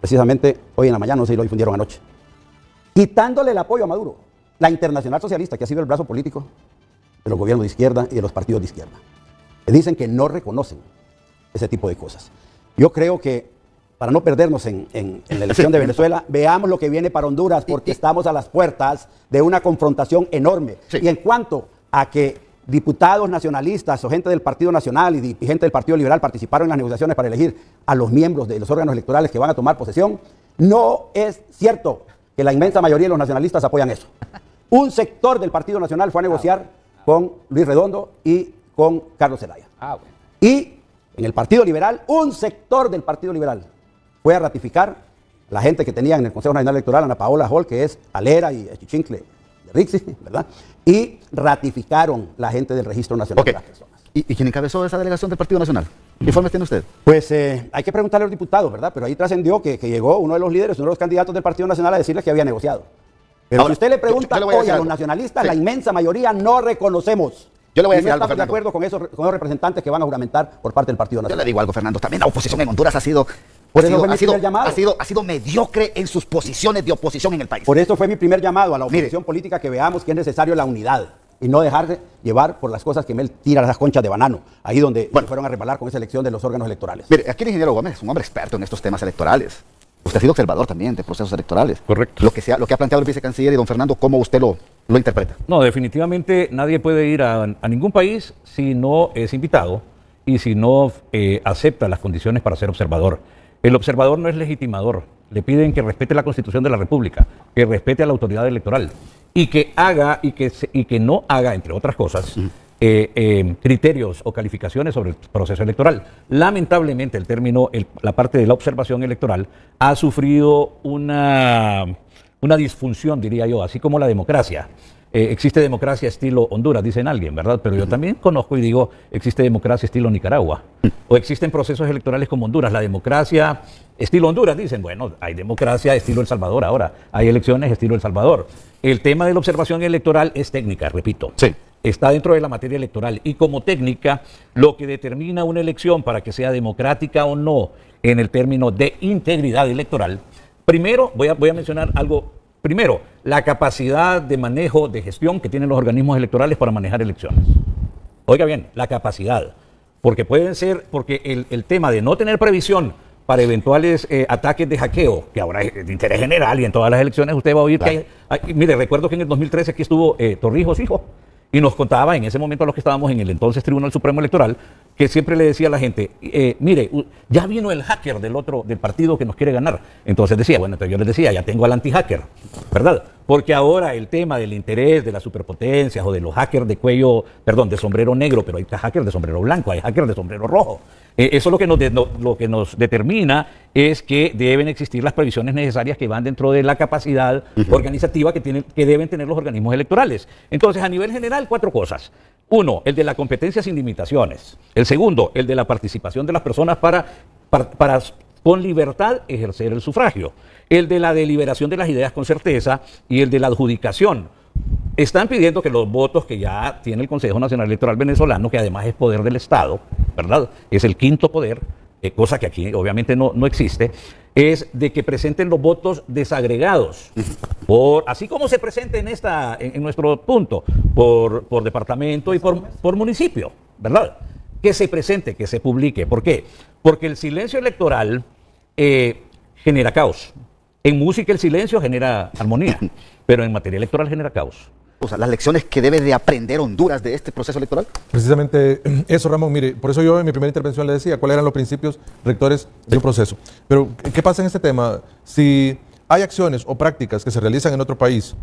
precisamente hoy en la mañana, no sé si lo difundieron anoche, quitándole el apoyo a Maduro, la Internacional Socialista, que ha sido el brazo político de los gobiernos de izquierda y de los partidos de izquierda. Le dicen que no reconocen ese tipo de cosas. Yo creo que, para no perdernos en, en, en la elección de Venezuela, veamos lo que viene para Honduras, porque estamos a las puertas de una confrontación enorme. Sí. Y en cuanto a que diputados nacionalistas o gente del Partido Nacional y, y gente del Partido Liberal participaron en las negociaciones para elegir a los miembros de los órganos electorales que van a tomar posesión, no es cierto que la inmensa mayoría de los nacionalistas apoyan eso. Un sector del Partido Nacional fue a negociar con Luis Redondo y con Carlos Zelaya. Ah, bueno. Y en el Partido Liberal, un sector del Partido Liberal fue a ratificar la gente que tenía en el Consejo Nacional Electoral, Ana Paola Hall, que es alera y chichincle de Rixi, ¿verdad? Y ratificaron la gente del Registro Nacional Okay. de las Personas. ¿Y, ¿Y quién encabezó esa delegación del Partido Nacional? ¿Qué informes tiene usted? Pues eh, hay que preguntarle a los diputados, ¿verdad? Pero ahí trascendió que, que llegó uno de los líderes, uno de los candidatos del Partido Nacional a decirles que había negociado. Pero Ahora, si usted le yo- pregunta yo le voy a hoy decir a los algo. nacionalistas, Sí. la inmensa mayoría no reconocemos. Yo le voy a Y decir no algo, estamos de Fernando. acuerdo con esos, con esos representantes que van a juramentar por parte del Partido Yo le Nacional. digo algo, Fernando. También la oposición en Honduras ha sido, Por ha eso sido, fue mi ha sido, primer llamado. ha sido, ha sido mediocre en sus posiciones de oposición en el país. Por eso fue mi primer llamado a la Mire. oposición política, que veamos que es necesario la unidad y no dejarse llevar por las cosas que Mel tira las conchas de banano, ahí donde Bueno. fueron a reparar con esa elección de los órganos electorales. Mire, aquí el ingeniero Gómez es un hombre experto en estos temas electorales. Usted ha sido observador también de procesos electorales. Correcto. Lo que, sea, lo que ha planteado el vicecanciller y don Fernando, ¿cómo usted lo, lo interpreta? No, definitivamente nadie puede ir a, a ningún país si no es invitado y si no eh, acepta las condiciones para ser observador. El observador no es legitimador. Le piden que respete la Constitución de la República, que respete a la autoridad electoral y que haga y que, se- y que no haga, entre otras cosas, eh, eh, criterios o calificaciones sobre el proceso electoral. Lamentablemente, el término, el- la parte de la observación electoral ha sufrido una, una disfunción, diría yo, así como la democracia. Eh, existe democracia estilo Honduras, dicen alguien, ¿verdad? Pero yo también conozco y digo, existe democracia estilo Nicaragua. O existen procesos electorales como Honduras. La democracia estilo Honduras, dicen, bueno, hay democracia estilo El Salvador ahora. Hay elecciones estilo El Salvador. El tema de la observación electoral es técnica, repito. Sí. Está dentro de la materia electoral. Y como técnica, lo que determina una elección para que sea democrática o no en el término de integridad electoral, primero voy a, voy a mencionar algo. Primero, la capacidad de manejo, de gestión que tienen los organismos electorales para manejar elecciones. Oiga bien, la capacidad. Porque pueden ser, porque el, el tema de no tener previsión para eventuales eh, ataques de hackeo, que ahora es de interés general y en todas las elecciones usted va a oír Claro. que hay, hay- mire, recuerdo que en el dos mil trece aquí estuvo eh, Torrijos, hijo, y nos contaba en ese momento a los que estábamos en el entonces Tribunal Supremo Electoral, que siempre le decía a la gente, eh, mire, u- ya vino el hacker del otro, del partido que nos quiere ganar. Entonces decía, bueno, entonces yo les decía, ya tengo al anti-hacker, ¿verdad? Porque ahora el tema del interés de las superpotencias o de los hackers de cuello, perdón, de sombrero negro, pero hay hackers de sombrero blanco, hay hackers de sombrero rojo. Eh, eso lo que, nos de- no- lo que nos determina es que deben existir las previsiones necesarias que van dentro de la capacidad organizativa que, tienen, que deben tener los organismos electorales. Entonces, a nivel general, cuatro cosas. Uno, el de la competencia sin limitaciones. El segundo, el de la participación de las personas para, para, para con libertad ejercer el sufragio. El de la deliberación de las ideas con certeza y el de la adjudicación. Están pidiendo que los votos que ya tiene el Consejo Nacional Electoral Venezolano, que además es poder del Estado, ¿verdad? Es el quinto poder, eh, cosa que aquí obviamente no, no existe, es de que presenten los votos desagregados, por, así como se presenta en, esta, en, en nuestro punto, por, por departamento y por, por municipio, ¿verdad? Que se presente, que se publique. ¿Por qué? Porque el silencio electoral eh, genera caos. En música el silencio genera armonía, pero en materia electoral genera caos. O sea, las lecciones que debe de aprender Honduras de este proceso electoral. Precisamente eso, Ramón. Mire, por eso yo en mi primera intervención le decía cuáles eran los principios rectores de un proceso. Pero, ¿qué pasa en este tema? Si hay acciones o prácticas que se realizan en otro país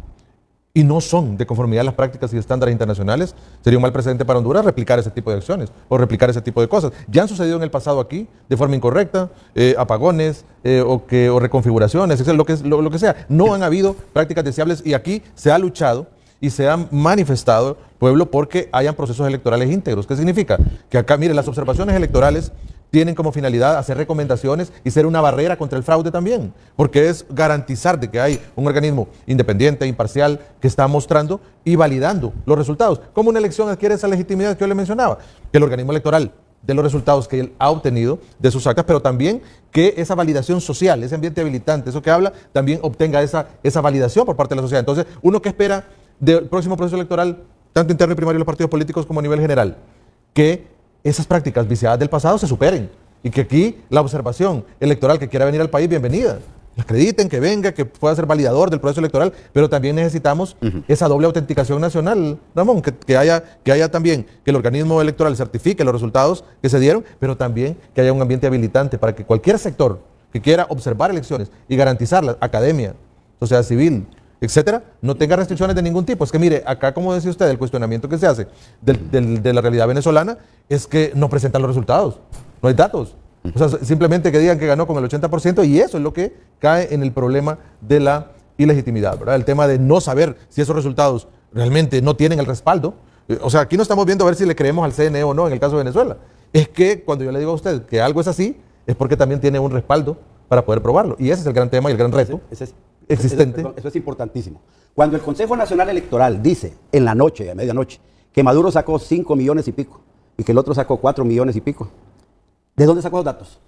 y no son de conformidad a las prácticas y estándares internacionales, sería un mal precedente para Honduras replicar ese tipo de acciones o replicar ese tipo de cosas. Ya han sucedido en el pasado aquí de forma incorrecta, eh, apagones eh, o, que, o reconfiguraciones, lo que, lo, lo que sea. No han habido prácticas deseables y aquí se ha luchado y se ha manifestado pueblo porque hayan procesos electorales íntegros. ¿Qué significa? Que acá, mire, las observaciones electorales tienen como finalidad hacer recomendaciones y ser una barrera contra el fraude también, porque es garantizar de que hay un organismo independiente, imparcial, que está mostrando y validando los resultados. ¿Cómo una elección adquiere esa legitimidad que yo le mencionaba? Que el organismo electoral de los resultados que él ha obtenido de sus actas, pero también que esa validación social, ese ambiente habilitante, eso que habla, también obtenga esa, esa validación por parte de la sociedad. Entonces, uno que espera del próximo proceso electoral, tanto interno y primario de los partidos políticos como a nivel general, que esas prácticas viciadas del pasado se superen y que aquí la observación electoral que quiera venir al país, bienvenida. Acrediten, que venga, que pueda ser validador del proceso electoral, pero también necesitamos uh-huh. esa doble autenticación nacional, Ramón, que, que, haya, que haya también, que el organismo electoral certifique los resultados que se dieron, pero también que haya un ambiente habilitante para que cualquier sector que quiera observar elecciones y garantizarlas, academia, sociedad civil, etcétera, no tenga restricciones de ningún tipo. Es que mire, acá, como decía usted, el cuestionamiento que se hace del, del, de la realidad venezolana es que no presentan los resultados, no hay datos. O sea, simplemente que digan que ganó con el ochenta por ciento y eso es lo que cae en el problema de la ilegitimidad, ¿verdad? El tema de no saber si esos resultados realmente no tienen el respaldo. O sea, aquí no estamos viendo a ver si le creemos al C N E o no en el caso de Venezuela. Es que cuando yo le digo a usted que algo es así, es porque también tiene un respaldo para poder probarlo. Y ese es el gran tema y el gran reto ese, ese es, existente. Eso, eso es importantísimo. Cuando el Consejo Nacional Electoral dice en la noche, a medianoche, que Maduro sacó cinco millones y pico y que el otro sacó cuatro millones y pico, ¿de dónde sacó los datos?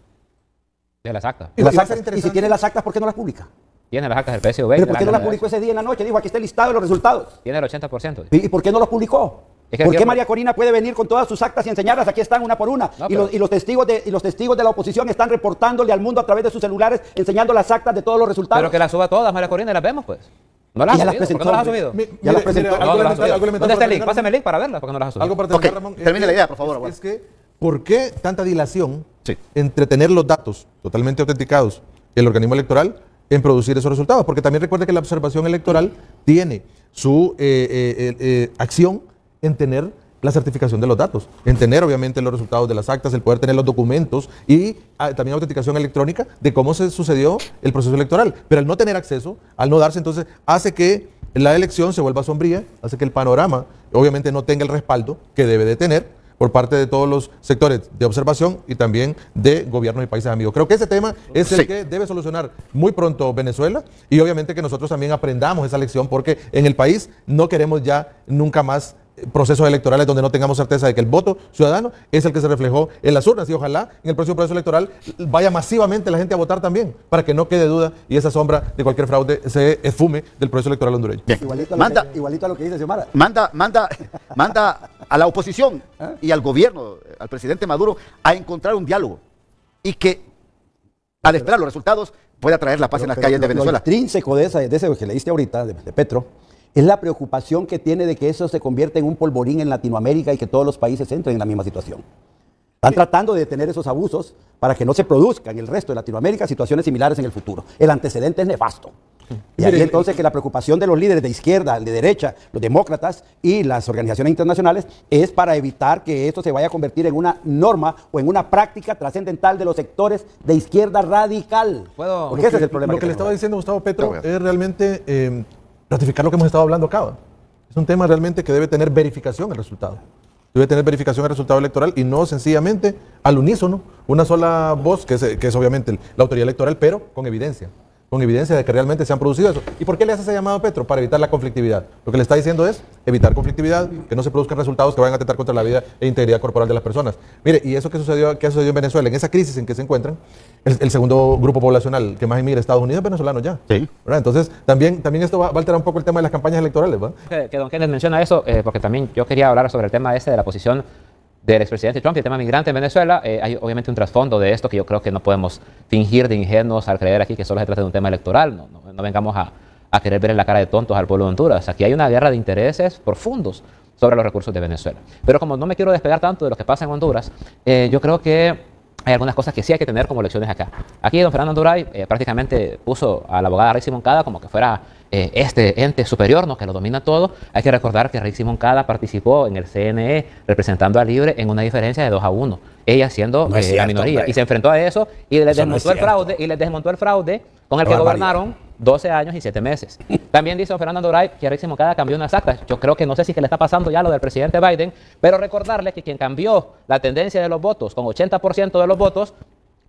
De las actas. Y, las actas. Y si tiene las actas, ¿por qué no las publica? Tiene las actas del P S U V. ¿Pero por qué no las publicó ese día en la noche? Dijo, aquí está el listado de los resultados. Tiene el ochenta por ciento. ¿Y por qué no los publicó? Es que ¿Por qué tiempo... María Corina puede venir con todas sus actas y enseñarlas? Aquí están una por una. No, y, pero... los, y, los testigos de, y los testigos de la oposición están reportándole al mundo a través de sus celulares, enseñando las actas de todos los resultados. Pero que las suba todas, María Corina, y las vemos, pues. No las ha subido. ¿Por qué no las ha subido? Mi, ya las presentó. No, no las ha subido. ¿Dónde está el link? Pásame el link para verlas, porque no las ha subido. Algo para terminar, Ramón. Termine la idea, por favor. Es, es que, ¿por qué tanta dilación sí. entre tener los datos totalmente autenticados el organismo electoral en producir esos resultados? Porque también recuerde que la observación electoral tiene su eh, eh, eh, acción en tener la certificación de los datos, en tener obviamente los resultados de las actas, el poder tener los documentos y ah, también autenticación electrónica de cómo se sucedió el proceso electoral. Pero al no tener acceso, al no darse, entonces hace que la elección se vuelva sombría, hace que el panorama obviamente no tenga el respaldo que debe de tener por parte de todos los sectores de observación y también de gobiernos y países amigos. Creo que ese tema es el sí. que debe solucionar muy pronto Venezuela y obviamente que nosotros también aprendamos esa lección porque en el país no queremos ya nunca más procesos electorales donde no tengamos certeza de que el voto ciudadano es el que se reflejó en las urnas y ojalá en el próximo proceso electoral vaya masivamente la gente a votar también para que no quede duda y esa sombra de cualquier fraude se esfume del proceso electoral hondureño. Igualito, a manda, que, igualito a lo que dice Xiomara. Manda, manda, manda a la oposición ¿Eh? y al gobierno, al presidente Maduro, a encontrar un diálogo y que al esperar los resultados pueda traer la paz pero, en las calles lo, de Venezuela. Lo intrínseco de, esa, de ese que leíste ahorita, de, de Petro, es la preocupación que tiene de que eso se convierta en un polvorín en Latinoamérica y que todos los países entren en la misma situación. Están tratando de detener esos abusos para que no se produzcan en el resto de Latinoamérica situaciones similares en el futuro. El antecedente es nefasto. Y ahí entonces que la preocupación de los líderes de izquierda, de derecha, los demócratas y las organizaciones internacionales es para evitar que esto se vaya a convertir en una norma o en una práctica trascendental de los sectores de izquierda radical. ¿Puedo? Porque ese es el problema. Lo que, que le estaba diciendo Gustavo Petro es realmente eh, ratificar lo que hemos estado hablando acá. Es un tema realmente que debe tener verificación el resultado. Debe tener verificación el resultado electoral y no sencillamente al unísono, una sola voz, que es, que es obviamente la autoridad electoral, pero con evidencia. Con evidencia de que realmente se han producido eso. ¿Y por qué le hace ese llamado a Petro? Para evitar la conflictividad. Lo que le está diciendo es evitar conflictividad, que no se produzcan resultados que vayan a atentar contra la vida e integridad corporal de las personas. Mire, y eso que sucedió, que sucedió en Venezuela, en esa crisis en que se encuentran, el, el segundo grupo poblacional que más emigra a Estados Unidos es venezolano ya. Sí. ¿Verdad? Entonces, también, también esto va, va a alterar un poco el tema de las campañas electorales, ¿verdad? Que, que don Kenneth menciona eso, eh, porque también yo quería hablar sobre el tema ese de la posición del expresidente Trump y el tema migrante en Venezuela. Eh, hay obviamente un trasfondo de esto que yo creo que no podemos fingir de ingenuos al creer aquí que solo se trata de un tema electoral. No, no, no vengamos a, a querer ver en la cara de tontos al pueblo de Honduras. Aquí hay una guerra de intereses profundos sobre los recursos de Venezuela. Pero como no me quiero despegar tanto de lo que pasa en Honduras, eh, yo creo que hay algunas cosas que sí hay que tener como lecciones acá. Aquí don Fernando Anduray eh, prácticamente puso a la abogada Rixi Moncada como que fuera eh, este ente superior, ¿no?, que lo domina todo. Hay que recordar que Rixi Moncada participó en el C N E representando a Libre en una diferencia de dos a uno. Ella siendo no eh, cierto, la minoría. Hombre. Y se enfrentó a eso y les desmontó no el fraude y les desmontó el fraude con el que gobernaron doce años y siete meses. También dice don Fernando Anduray que Rixi Moncada cambió unas actas. Yo creo que no sé si que le está pasando ya lo del presidente Biden, pero recordarle que quien cambió la tendencia de los votos con ochenta por ciento de los votos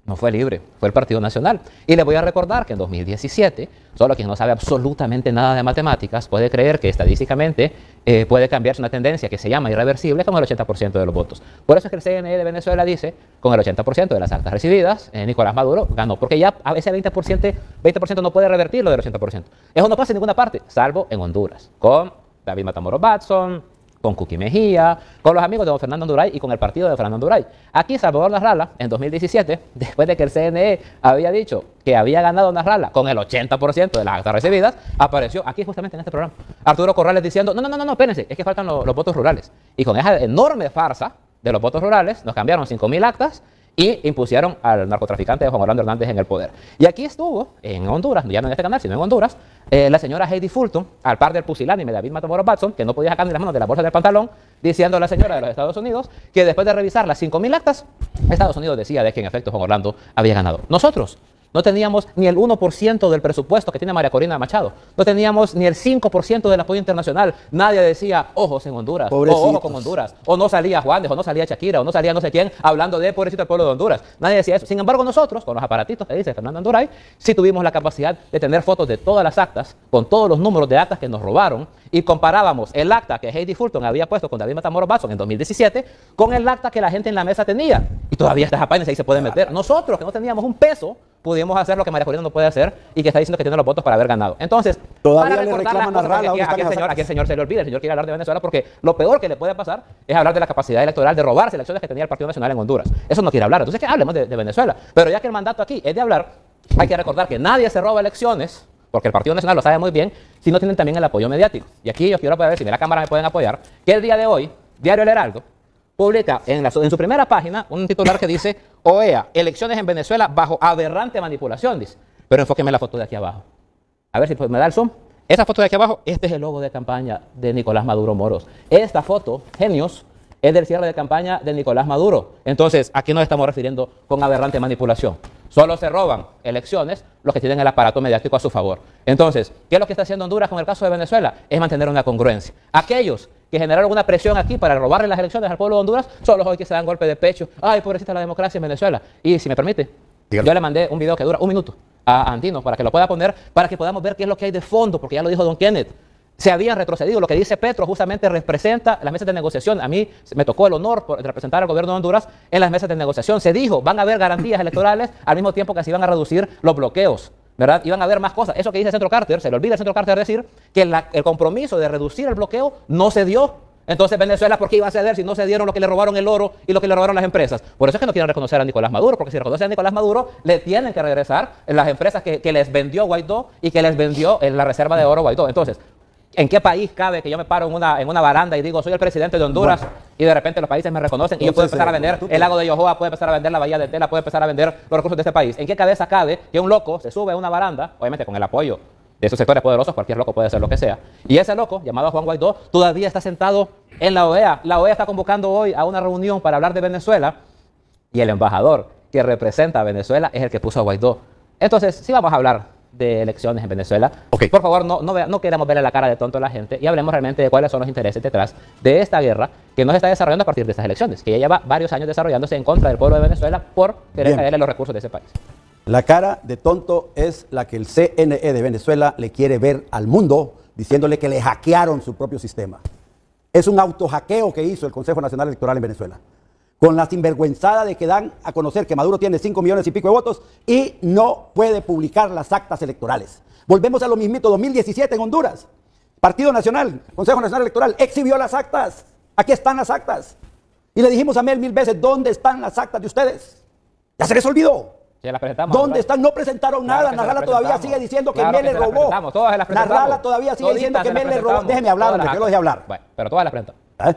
No fue Libre, fue el Partido Nacional. Y les voy a recordar que en dos mil diecisiete, solo quien no sabe absolutamente nada de matemáticas puede creer que estadísticamente eh, puede cambiarse una tendencia que se llama irreversible con el ochenta por ciento de los votos. Por eso es que el C N E de Venezuela dice, con el ochenta por ciento de las actas recibidas, eh, Nicolás Maduro ganó, porque ya a ese veinte por ciento, veinte por ciento no puede revertir lo del ochenta por ciento. Eso no pasa en ninguna parte, salvo en Honduras, con David Matamoros Watson, con Kuki Mejía, con los amigos de don Fernando Anduray y con el partido de Fernando Anduray. Aquí Salvador Narrala, en dos mil diecisiete, después de que el C N E había dicho que había ganado Narrala con el ochenta por ciento de las actas recibidas, apareció aquí justamente en este programa Arturo Corrales diciendo, no, no, no, no, espérense, es que faltan los, los votos rurales. Y con esa enorme farsa de los votos rurales, nos cambiaron cinco mil actas y impusieron al narcotraficante de Juan Orlando Hernández en el poder. Y aquí estuvo, en Honduras, ya no en este canal, sino en Honduras, eh, la señora Heidi Fulton, al par del pusilánime David Matamoros Watson, que no podía sacar ni las manos de la bolsa del pantalón, diciendo a la señora de los Estados Unidos que después de revisar las cinco mil actas, Estados Unidos decía de que en efecto Juan Orlando había ganado. Nosotros no teníamos ni el uno por ciento del presupuesto que tiene María Corina Machado. No teníamos ni el cinco por ciento del apoyo internacional. Nadie decía ojos en Honduras, Pobrecitos. o ojo con Honduras. O no salía Juanes, o no salía Shakira, o no salía no sé quién hablando de pobrecito el pueblo de Honduras. Nadie decía eso. Sin embargo, nosotros, con los aparatitos que dice Fernando Anduray, sí tuvimos la capacidad de tener fotos de todas las actas, con todos los números de actas que nos robaron, y comparábamos el acta que Heidi Fulton había puesto con David Matamoros Watson en dos mil diecisiete con el acta que la gente en la mesa tenía. Y todavía estas apainas ahí se pueden meter. Nosotros, que no teníamos un peso, pudimos hacer lo que María Corina no puede hacer y que está diciendo que tiene los votos para haber ganado. Entonces, todavía para le recordar reclaman las a cosas, Narrala, porque ¿dónde aquí, aquí, están el señor, esas aquí el señor se le olvida, el señor quiere hablar de Venezuela porque lo peor que le puede pasar es hablar de la capacidad electoral de robarse elecciones que tenía el Partido Nacional en Honduras. Eso no quiere hablar. Entonces, que hablemos de, de Venezuela. Pero ya que el mandato aquí es de hablar, hay que recordar que nadie se roba elecciones, porque el Partido Nacional lo sabe muy bien, si no tienen también el apoyo mediático. Y aquí yo quiero ver si en la cámara me pueden apoyar, que el día de hoy, Diario El Heraldo publica en, la, en su primera página un titular que dice O E A, elecciones en Venezuela bajo aberrante manipulación, dice. Pero enfóqueme la foto de aquí abajo. A ver si me da el zoom. Esa foto de aquí abajo, este es el logo de campaña de Nicolás Maduro Moros. Esta foto, genios, es del cierre de campaña de Nicolás Maduro. Entonces, aquí nos estamos refiriendo con aberrante manipulación. Solo se roban elecciones los que tienen el aparato mediático a su favor. Entonces, ¿qué es lo que está haciendo Honduras con el caso de Venezuela? Es mantener una congruencia. Aquellos que generaron una presión aquí para robarle las elecciones al pueblo de Honduras son los hoy que se dan golpe de pecho. Ay, pobrecita la democracia en Venezuela. Y si me permite, dígame. Yo le mandé un video que dura un minuto a Antino para que lo pueda poner, para que podamos ver qué es lo que hay de fondo, porque ya lo dijo don Kenneth. Se habían retrocedido. Lo que dice Petro justamente representa las mesas de negociación. A mí me tocó el honor de representar al gobierno de Honduras en las mesas de negociación. Se dijo, van a haber garantías electorales al mismo tiempo que se iban a reducir los bloqueos, ¿verdad? Iban a haber más cosas. Eso que dice el Centro Carter, se le olvida al Centro Carter decir que la, el compromiso de reducir el bloqueo no se dio. Entonces Venezuela, ¿por qué iba a ceder si no se dieron lo que le robaron el oro y lo que le robaron las empresas? Por eso es que no quieren reconocer a Nicolás Maduro, porque si reconocen a Nicolás Maduro, le tienen que regresar las empresas que, que les vendió Guaidó y que les vendió en la reserva de oro Guaidó. Entonces, ¿en qué país cabe que yo me paro en una, en una baranda y digo, soy el presidente de Honduras, bueno, y de repente los países me reconocen y yo puedo empezar a vender el lago de Yohoa, puedo empezar a vender la bahía de Tela, puedo empezar a vender los recursos de este país? ¿En qué cabeza cabe que un loco se sube a una baranda, obviamente con el apoyo de esos sectores poderosos, cualquier loco puede hacer lo que sea, y ese loco, llamado Juan Guaidó, todavía está sentado en la O E A? La O E A está convocando hoy a una reunión para hablar de Venezuela y el embajador que representa a Venezuela es el que puso a Guaidó. Entonces, sí vamos a hablar de elecciones en Venezuela. Okay. Por favor, no, no, vea, no queremos verle la cara de tonto a la gente y hablemos realmente de cuáles son los intereses detrás de esta guerra que no se está desarrollando a partir de estas elecciones, que ya lleva varios años desarrollándose en contra del pueblo de Venezuela por querer caerle los recursos de ese país. La cara de tonto es la que el C N E de Venezuela le quiere ver al mundo, diciéndole que le hackearon su propio sistema. Es un autohackeo que hizo el Consejo Nacional Electoral en Venezuela, con la sinvergüenzada de que dan a conocer que Maduro tiene cinco millones y pico de votos y no puede publicar las actas electorales. Volvemos a lo mismito, dos mil diecisiete en Honduras. Partido Nacional, Consejo Nacional Electoral, exhibió las actas. Aquí están las actas. Y le dijimos a Mel mil veces, ¿dónde están las actas de ustedes? Ya se les olvidó. Ya las presentamos. ¿Dónde están? No presentaron claro nada. Narrala todavía sigue diciendo que claro Mel le robó. Narrala todavía sigue diciendo que Mel le robó. Déjeme hablar, hombre, que yo lo dejé hablar. Bueno, pero todas las presentamos. ¿Eh?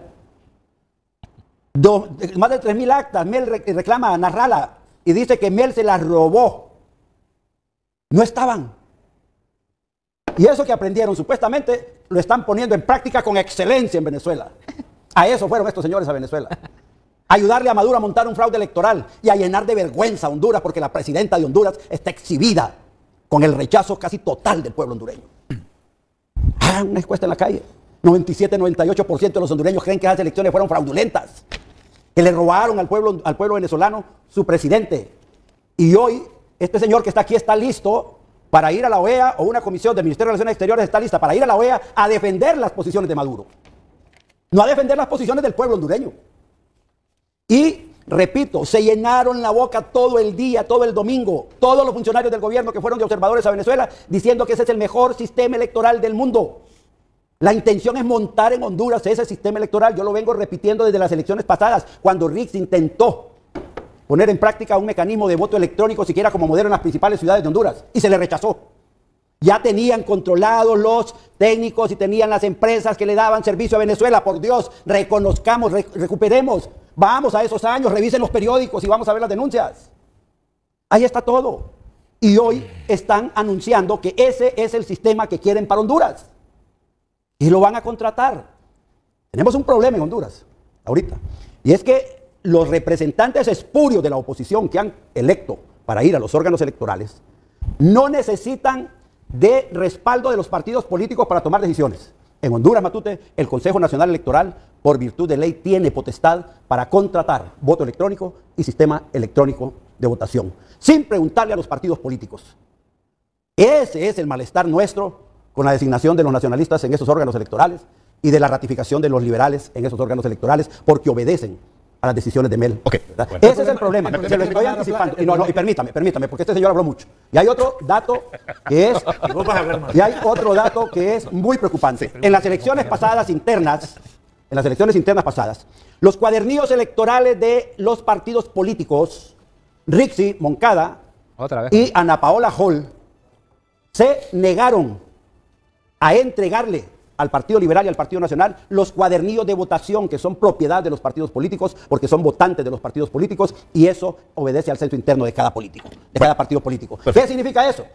Dos, más de tres mil actas. Mel reclama a Narrala y dice que Mel se las robó. No estaban. Y eso que aprendieron, supuestamente, lo están poniendo en práctica con excelencia en Venezuela. A eso fueron estos señores a Venezuela. Ayudarle a Maduro a montar un fraude electoral y a llenar de vergüenza a Honduras porque la presidenta de Honduras está exhibida con el rechazo casi total del pueblo hondureño. Hagan una encuesta en la calle. noventa y siete, noventa y ocho por ciento de los hondureños creen que esas elecciones fueron fraudulentas, que le robaron al pueblo, al pueblo venezolano su presidente. Y hoy, este señor que está aquí está listo para ir a la O E A, o una comisión del Ministerio de Relaciones Exteriores está lista para ir a la O E A a defender las posiciones de Maduro. No a defender las posiciones del pueblo hondureño. Y, repito, se llenaron la boca todo el día, todo el domingo, todos los funcionarios del gobierno que fueron de observadores a Venezuela, diciendo que ese es el mejor sistema electoral del mundo. La intención es montar en Honduras ese sistema electoral. Yo lo vengo repitiendo desde las elecciones pasadas, cuando Riggs intentó poner en práctica un mecanismo de voto electrónico siquiera como modelo en las principales ciudades de Honduras, y se le rechazó. Ya tenían controlados los técnicos y tenían las empresas que le daban servicio a Venezuela. Por Dios, reconozcamos, re recuperemos, vamos a esos años, revisen los periódicos y vamos a ver las denuncias. Ahí está todo. Y hoy están anunciando que ese es el sistema que quieren para Honduras. Y lo van a contratar. Tenemos un problema en Honduras, ahorita. Y es que los representantes espurios de la oposición que han electo para ir a los órganos electorales no necesitan de respaldo de los partidos políticos para tomar decisiones. En Honduras, Matute, el Consejo Nacional Electoral, por virtud de ley, tiene potestad para contratar voto electrónico y sistema electrónico de votación, sin preguntarle a los partidos políticos. Ese es el malestar nuestro con la designación de los nacionalistas en esos órganos electorales y de la ratificación de los liberales en esos órganos electorales, porque obedecen a las decisiones de Mel. Okay. Bueno. Ese es el problema. Se lo estoy anticipando. Y, no, no, y permítame, permítame, porque este señor habló mucho. Y hay otro dato que es, y hay otro dato que es muy preocupante. En las elecciones pasadas internas, en las elecciones internas pasadas, los cuadernillos electorales de los partidos políticos, Rixi Moncada Otra vez. y Ana Paola Hall, se negaron a entregarle al Partido Liberal y al Partido Nacional los cuadernillos de votación que son propiedad de los partidos políticos, porque son votantes de los partidos políticos, y eso obedece al censo interno de cada político, de bueno, cada partido político. Perfecto. ¿Qué significa eso?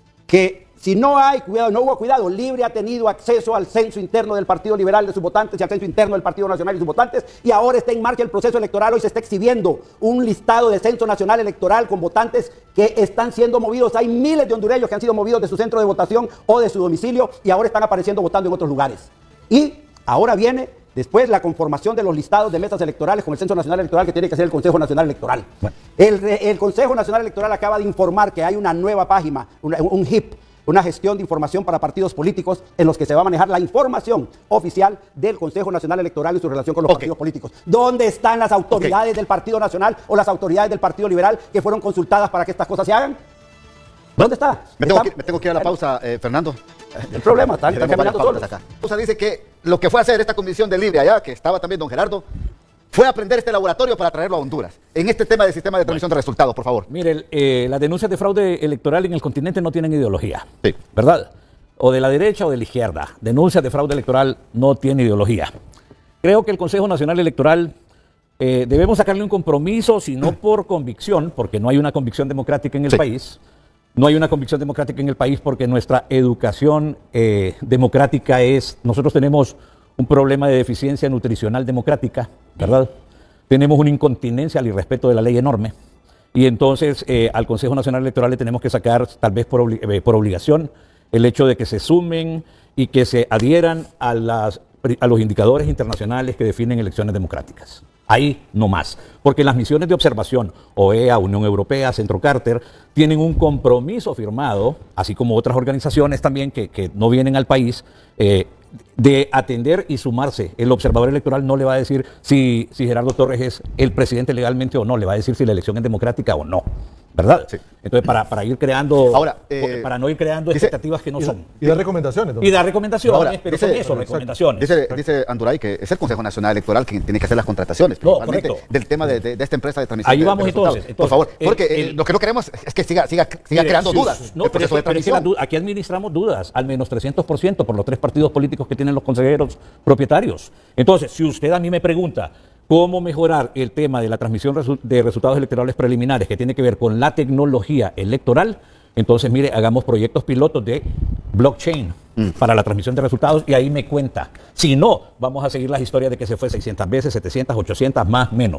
Que si no hay cuidado, no hubo cuidado, Libre ha tenido acceso al censo interno del Partido Liberal de sus votantes y al censo interno del Partido Nacional y sus votantes, y ahora está en marcha el proceso electoral. Hoy se está exhibiendo un listado de censo nacional electoral con votantes que están siendo movidos. Hay miles de hondureños que han sido movidos de su centro de votación o de su domicilio y ahora están apareciendo votando en otros lugares. Y ahora viene después la conformación de los listados de mesas electorales con el Censo Nacional Electoral que tiene que hacer el Consejo Nacional Electoral. Bueno. El, el Consejo Nacional Electoral acaba de informar que hay una nueva página, una, un H I P, una gestión de información para partidos políticos en los que se va a manejar la información oficial del Consejo Nacional Electoral y su relación con los okay. partidos políticos. ¿Dónde están las autoridades okay. del Partido Nacional o las autoridades del Partido Liberal que fueron consultadas para que estas cosas se hagan? ¿Dónde está? Me tengo, que, me tengo que ir a la pausa, eh, Fernando. El problema está, está caminando solos. Acá. Pausa dice que lo que fue a hacer esta comisión de Libre allá, que estaba también don Gerardo, fue a aprender este laboratorio para traerlo a Honduras. En este tema del sistema de transmisión bueno. de resultados, por favor. Mire, eh, las denuncias de fraude electoral en el continente no tienen ideología, sí. ¿verdad? O de la derecha o de la izquierda. Denuncias de fraude electoral no tienen ideología. Creo que el Consejo Nacional Electoral eh, debemos sacarle un compromiso, si no por convicción, porque no hay una convicción democrática en el sí. país. No hay una convicción democrática en el país porque nuestra educación eh, democrática es... Nosotros tenemos un problema de deficiencia nutricional democrática, ¿verdad? Tenemos una incontinencia al irrespeto de la ley enorme. Y entonces eh, al Consejo Nacional Electoral le tenemos que sacar, tal vez por, obli eh, por obligación, el hecho de que se sumen y que se adhieran a, las, a los indicadores internacionales que definen elecciones democráticas. Ahí no más, porque las misiones de observación, O E A, Unión Europea, Centro Carter, tienen un compromiso firmado, así como otras organizaciones también que, que no vienen al país, eh, de atender y sumarse. El observador electoral no le va a decir si, si Gerardo Torres es el presidente legalmente o no, le va a decir si la elección es democrática o no, ¿verdad? Sí. Entonces, para, para ir creando, Ahora, eh, para no ir creando dice, expectativas que no y, son. Y dar recomendaciones. Y dar recomendaciones, Ahora, pero dice, son eso, recomendaciones. Dice, dice Anduray que es el Consejo Nacional Electoral quien tiene que hacer las contrataciones, no, correcto. del tema de, de, de esta empresa de transmisión. Ahí de, vamos de entonces, entonces. Por favor, porque el, eh, lo que no queremos es que siga, siga, siga mire, creando sí, dudas. No, pero, es que, pero es que la, aquí administramos dudas, al menos trescientos por ciento por los tres partidos políticos que tienen los consejeros propietarios. Entonces, si usted a mí me pregunta cómo mejorar el tema de la transmisión de resultados electorales preliminares que tiene que ver con la tecnología electoral, entonces mire, hagamos proyectos pilotos de blockchain mm. para la transmisión de resultados y ahí me cuenta. Si no, vamos a seguir las historias de que se fue seiscientas veces, setecientas, ochocientas, más, menos.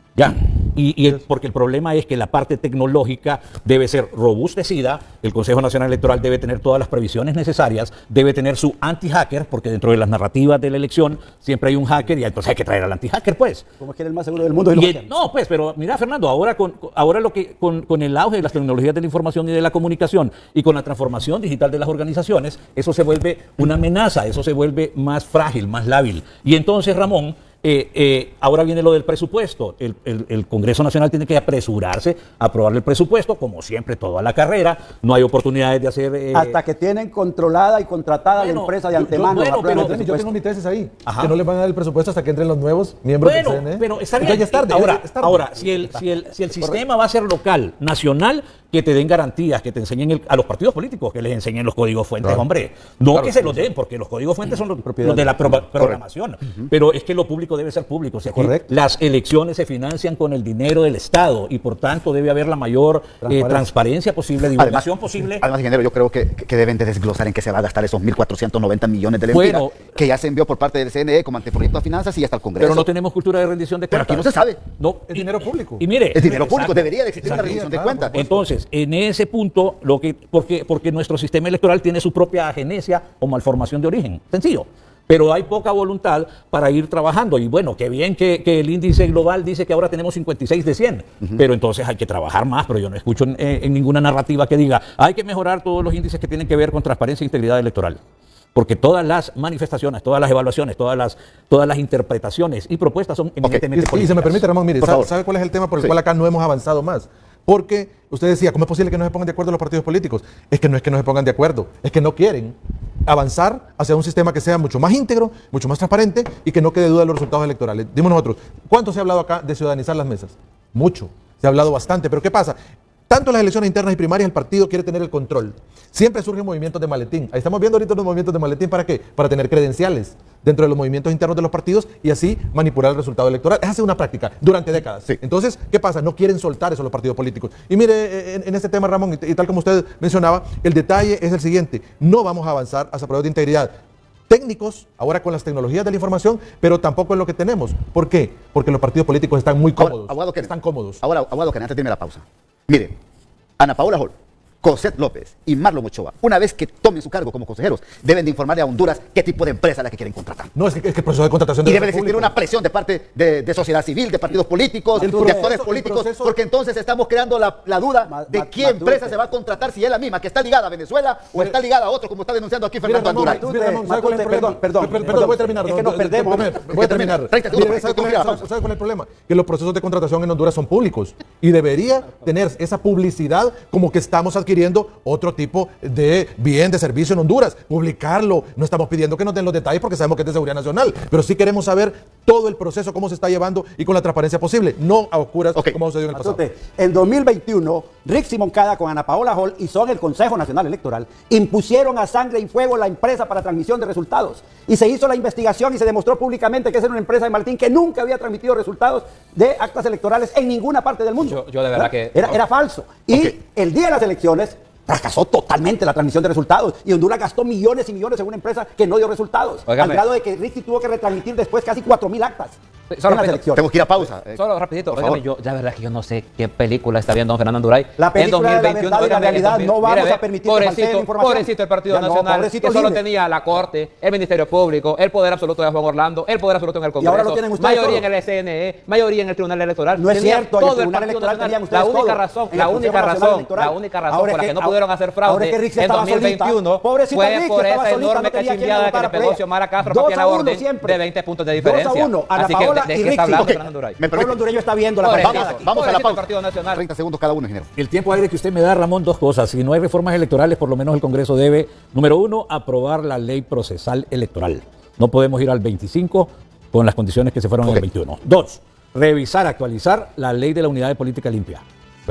Ya. Y, y el, porque el problema es que la parte tecnológica debe ser robustecida, el Consejo Nacional Electoral debe tener todas las previsiones necesarias, debe tener su anti-hacker, porque dentro de las narrativas de la elección siempre hay un hacker y entonces hay que traer al anti-hacker, pues. Como que era el más seguro del mundo. Y lo Y el- no, pues, pero mira, Fernando, ahora, con, ahora lo que, con, con el auge de las tecnologías de la información y de la comunicación y con la transformación digital de las organizaciones, eso se vuelve una amenaza, eso se vuelve más frágil, más lábil. Y entonces, Ramón, Eh, eh, ahora viene lo del presupuesto. El, el- el Congreso Nacional tiene que apresurarse a aprobar el presupuesto, como siempre, toda la carrera. No hay oportunidades de hacer. eh, Hasta que tienen controlada y contratada Bueno, la empresa de yo- yo- antemano. bueno, aprueban pero- el Yo presupuesto. tengo mi tesis ahí, Ajá. que no les van a dar el presupuesto hasta que entren los nuevos miembros Bueno, del C N E. pero está bien. Entonces ya es tarde. Ahora, es tarde. ahora si, el, si, el, si el sistema va a ser local, nacional, que te den garantías, que te enseñen el- a los partidos políticos, que les enseñen los códigos fuentes, Claro. hombre. No Claro, que se sí, los sí. den, porque los códigos fuentes son los, Propiedad. los de la pro- programación. Pero es que lo público debe ser público. O sea, aquí Correcto. las elecciones se financian con el dinero del Estado y por tanto debe haber la mayor eh, Transparencia. transparencia posible, divulgación posible. Además, ingeniero, yo creo que, que deben de desglosar en qué se va a gastar esos mil cuatrocientos noventa millones de lempiras Bueno. que ya se envió por parte del C N E como anteproyecto a finanzas y hasta el Congreso. Pero no tenemos cultura de rendición de Pero cuentas. aquí no se sabe. No, Es y- dinero público. Y mire, Es dinero público, exacto. debería de existir una Exacto. rendición de claro, cuentas. por Entonces, en ese punto, lo que, porque, porque nuestro sistema electoral tiene su propia agenesia o malformación de origen. Sencillo. Pero hay poca voluntad para ir trabajando. Y bueno, qué bien que, que el índice global dice que ahora tenemos cincuenta y seis de cien. Pero entonces hay que trabajar más. Pero yo no escucho en, en ninguna narrativa que diga hay que mejorar todos los índices que tienen que ver con transparencia e integridad electoral. Porque todas las manifestaciones, todas las evaluaciones, todas las, todas las interpretaciones y propuestas son eminentemente Y, y se me políticas. permite, Ramón, mire, Por ¿sabe, favor. sabe cuál es el tema por el Sí. cual acá no hemos avanzado más? Porque usted decía, ¿cómo es posible que no se pongan de acuerdo los partidos políticos? Es que no es que no se pongan de acuerdo, es que no quieren avanzar hacia un sistema que sea mucho más íntegro, mucho más transparente y que no quede duda de los resultados electorales. Dimos nosotros, ¿cuánto se ha hablado acá de ciudadanizar las mesas? Mucho, se ha hablado bastante, pero ¿qué pasa? Tanto en las elecciones internas y primarias el partido quiere tener el control. Siempre surgen movimientos de maletín. Ahí estamos viendo ahorita los movimientos de maletín. ¿Para qué? Para tener credenciales dentro de los movimientos internos de los partidos y así manipular el resultado electoral. Esa ha sido una práctica durante décadas. Sí. Entonces, ¿qué pasa? No quieren soltar eso los partidos políticos. Y mire, en, en este tema, Ramón, y, y tal como usted mencionaba, el detalle es el siguiente. No vamos a avanzar hacia pruebas de integridad técnicos, ahora con las tecnologías de la información, pero tampoco es lo que tenemos. ¿Por qué? Porque los partidos políticos están muy Ahora, cómodos. abogado Kenneth. están cómodos. Ahora, abogado Kenneth, antes de irme a la pausa. Mire, Ana Paola Hall, Cosette López y Marlon Ochoa, una vez que tomen su cargo como consejeros, deben de informarle a Honduras qué tipo de empresa es la que quieren contratar. No, es que, es que el proceso de contratación Y debe debe de ser existir público. una presión de parte de, de sociedad civil, de partidos políticos, El de proceso- actores el políticos, proceso- porque entonces estamos creando la, la duda Ma- de ma- qué Matute. empresa se va a contratar, si es la misma, que está ligada a Venezuela o está ligada a otro, como está denunciando aquí Mira, Fernando Ramón, Anduray. mira, Ramón, ¿sabe cuál es el Matute, problema? perdón, Per- per- perdón, voy a terminar. es que no, nos no, perdemos. déjeme, Es Voy a que termina. terminar. treinta segundos, Mire, ¿sabe treinta cuál es- segundos, sabe- sabe cuál es el problema? Que los procesos de contratación en Honduras son públicos y debería tener esa publicidad como que estamos adquiriendo otro tipo de bien, de servicio en Honduras. Publicarlo. No estamos pidiendo que nos den los detalles porque sabemos que es de seguridad nacional, pero sí queremos saber todo el proceso, cómo se está llevando y con la transparencia posible, no a oscuras Ok. como ha sucedido en el pasado. Matute, en dos mil veintiuno, Rick Moncada con Ana Paola Hall y son el Consejo Nacional Electoral impusieron a sangre y fuego la empresa para transmisión de resultados. Y se hizo la investigación y se demostró públicamente que esa era una empresa de Martín que nunca había transmitido resultados de actas electorales en ninguna parte del mundo. Yo- yo de verdad ¿Verdad? que- Era, era falso. Y Ok. el día de las elecciones fracasó totalmente la transmisión de resultados y Honduras gastó millones y millones en una empresa que no dio resultados. Óigame. Al grado de que Ricky tuvo que retransmitir después casi cuatro mil actas Sí, en solo las repito, elecciones. Tengo que ir a pausa. Eh, Solo rapidito, por óigame, favor. yo, la verdad es que yo no sé qué película está viendo don Fernando Anduray. La película de la en verdad y la óigame, en realidad, no vamos mire, a permitir que falseen pobrecito, la información. pobrecito el Partido Ya no, Nacional, pobrecito que solo libre. tenía la Corte, el Ministerio Público, el poder absoluto de Juan Orlando, el poder absoluto en el Y ahora Congreso, lo tienen ustedes mayoría todo. en el S N E, mayoría en el Tribunal Electoral. No es Tenía cierto, en el todo Tribunal Partido Electoral Nacional. tenían ustedes La única todo. razón, En la el única Consejo Nacional razón, Electoral. la única razón Ahora por la es que no que- pudieron hacer ahora fraude es que Rick en estaba dos mil veintiuno solita. Pobrecita fue Rick, por estaba esa solita, enorme no tenía quien cachimbiada que votara le por pegó ella. Xiomara Castro Dos para que la a uno orden siempre. de veinte puntos de Dos a diferencia. uno. Ana Así que, Paola ¿de y qué Ricky. está hablando Ok, Fernando Anduray? me El pueblo permite. hondureño está viendo la Pobrecito, pantalla Vamos, aquí. vamos a la pobrecito el pausa. Partido Nacional. treinta segundos cada uno, ingeniero. El tiempo aire que usted me da, Ramón, dos cosas. Si no hay reformas electorales, por lo menos el Congreso debe, número uno, aprobar la ley procesal electoral. No podemos ir al veinticinco con las condiciones que se fueron en Ok. el veintiuno. Dos, revisar, actualizar la ley de la unidad de política limpia, ¿verdad?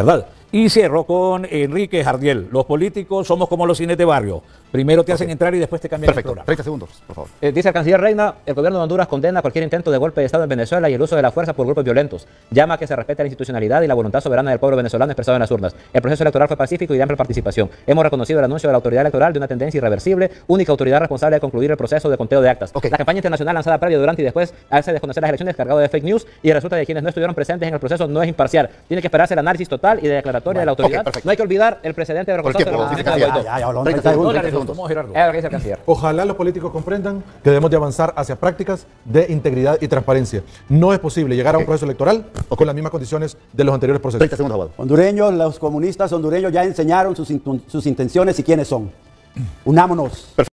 Y cierro con Enrique Jardiel. Los políticos somos como los cines de barrio. Primero te hacen Ok. entrar y después te cambian Perfecto. el programa. treinta segundos, por favor. Eh, dice el canciller Reina, el gobierno de Honduras condena cualquier intento de golpe de Estado en Venezuela y el uso de la fuerza por grupos violentos. Llama a que se respete la institucionalidad y la voluntad soberana del pueblo venezolano expresado en las urnas. El proceso electoral fue pacífico y de amplia participación. Hemos reconocido el anuncio de la autoridad electoral de una tendencia irreversible, única autoridad responsable de concluir el proceso de conteo de actas. Ok. La campaña internacional lanzada previa, durante y después hace desconocer las elecciones cargado de fake news y resulta de quienes no estuvieron presentes en el proceso no es imparcial. Tiene que esperarse el análisis total y de declaratoria de la autoridad. ok, perfecto. No hay que olvidar el precedente de Por el vergonzoso de tiempo, la dice Constitución Canciller. de Ya, ya, ya, hablamos treinta treinta segundos, segundos. treinta segundos. ¿Cómo, Gerardo? Es lo que dice el canciller. Ojalá los políticos comprendan que debemos de avanzar hacia prácticas de integridad y transparencia. No es posible llegar a un proceso electoral con las mismas condiciones de los anteriores procesos. treinta segundos, abogado. Hondureños, los comunistas hondureños ya enseñaron sus, intu- sus intenciones y quiénes son. Unámonos.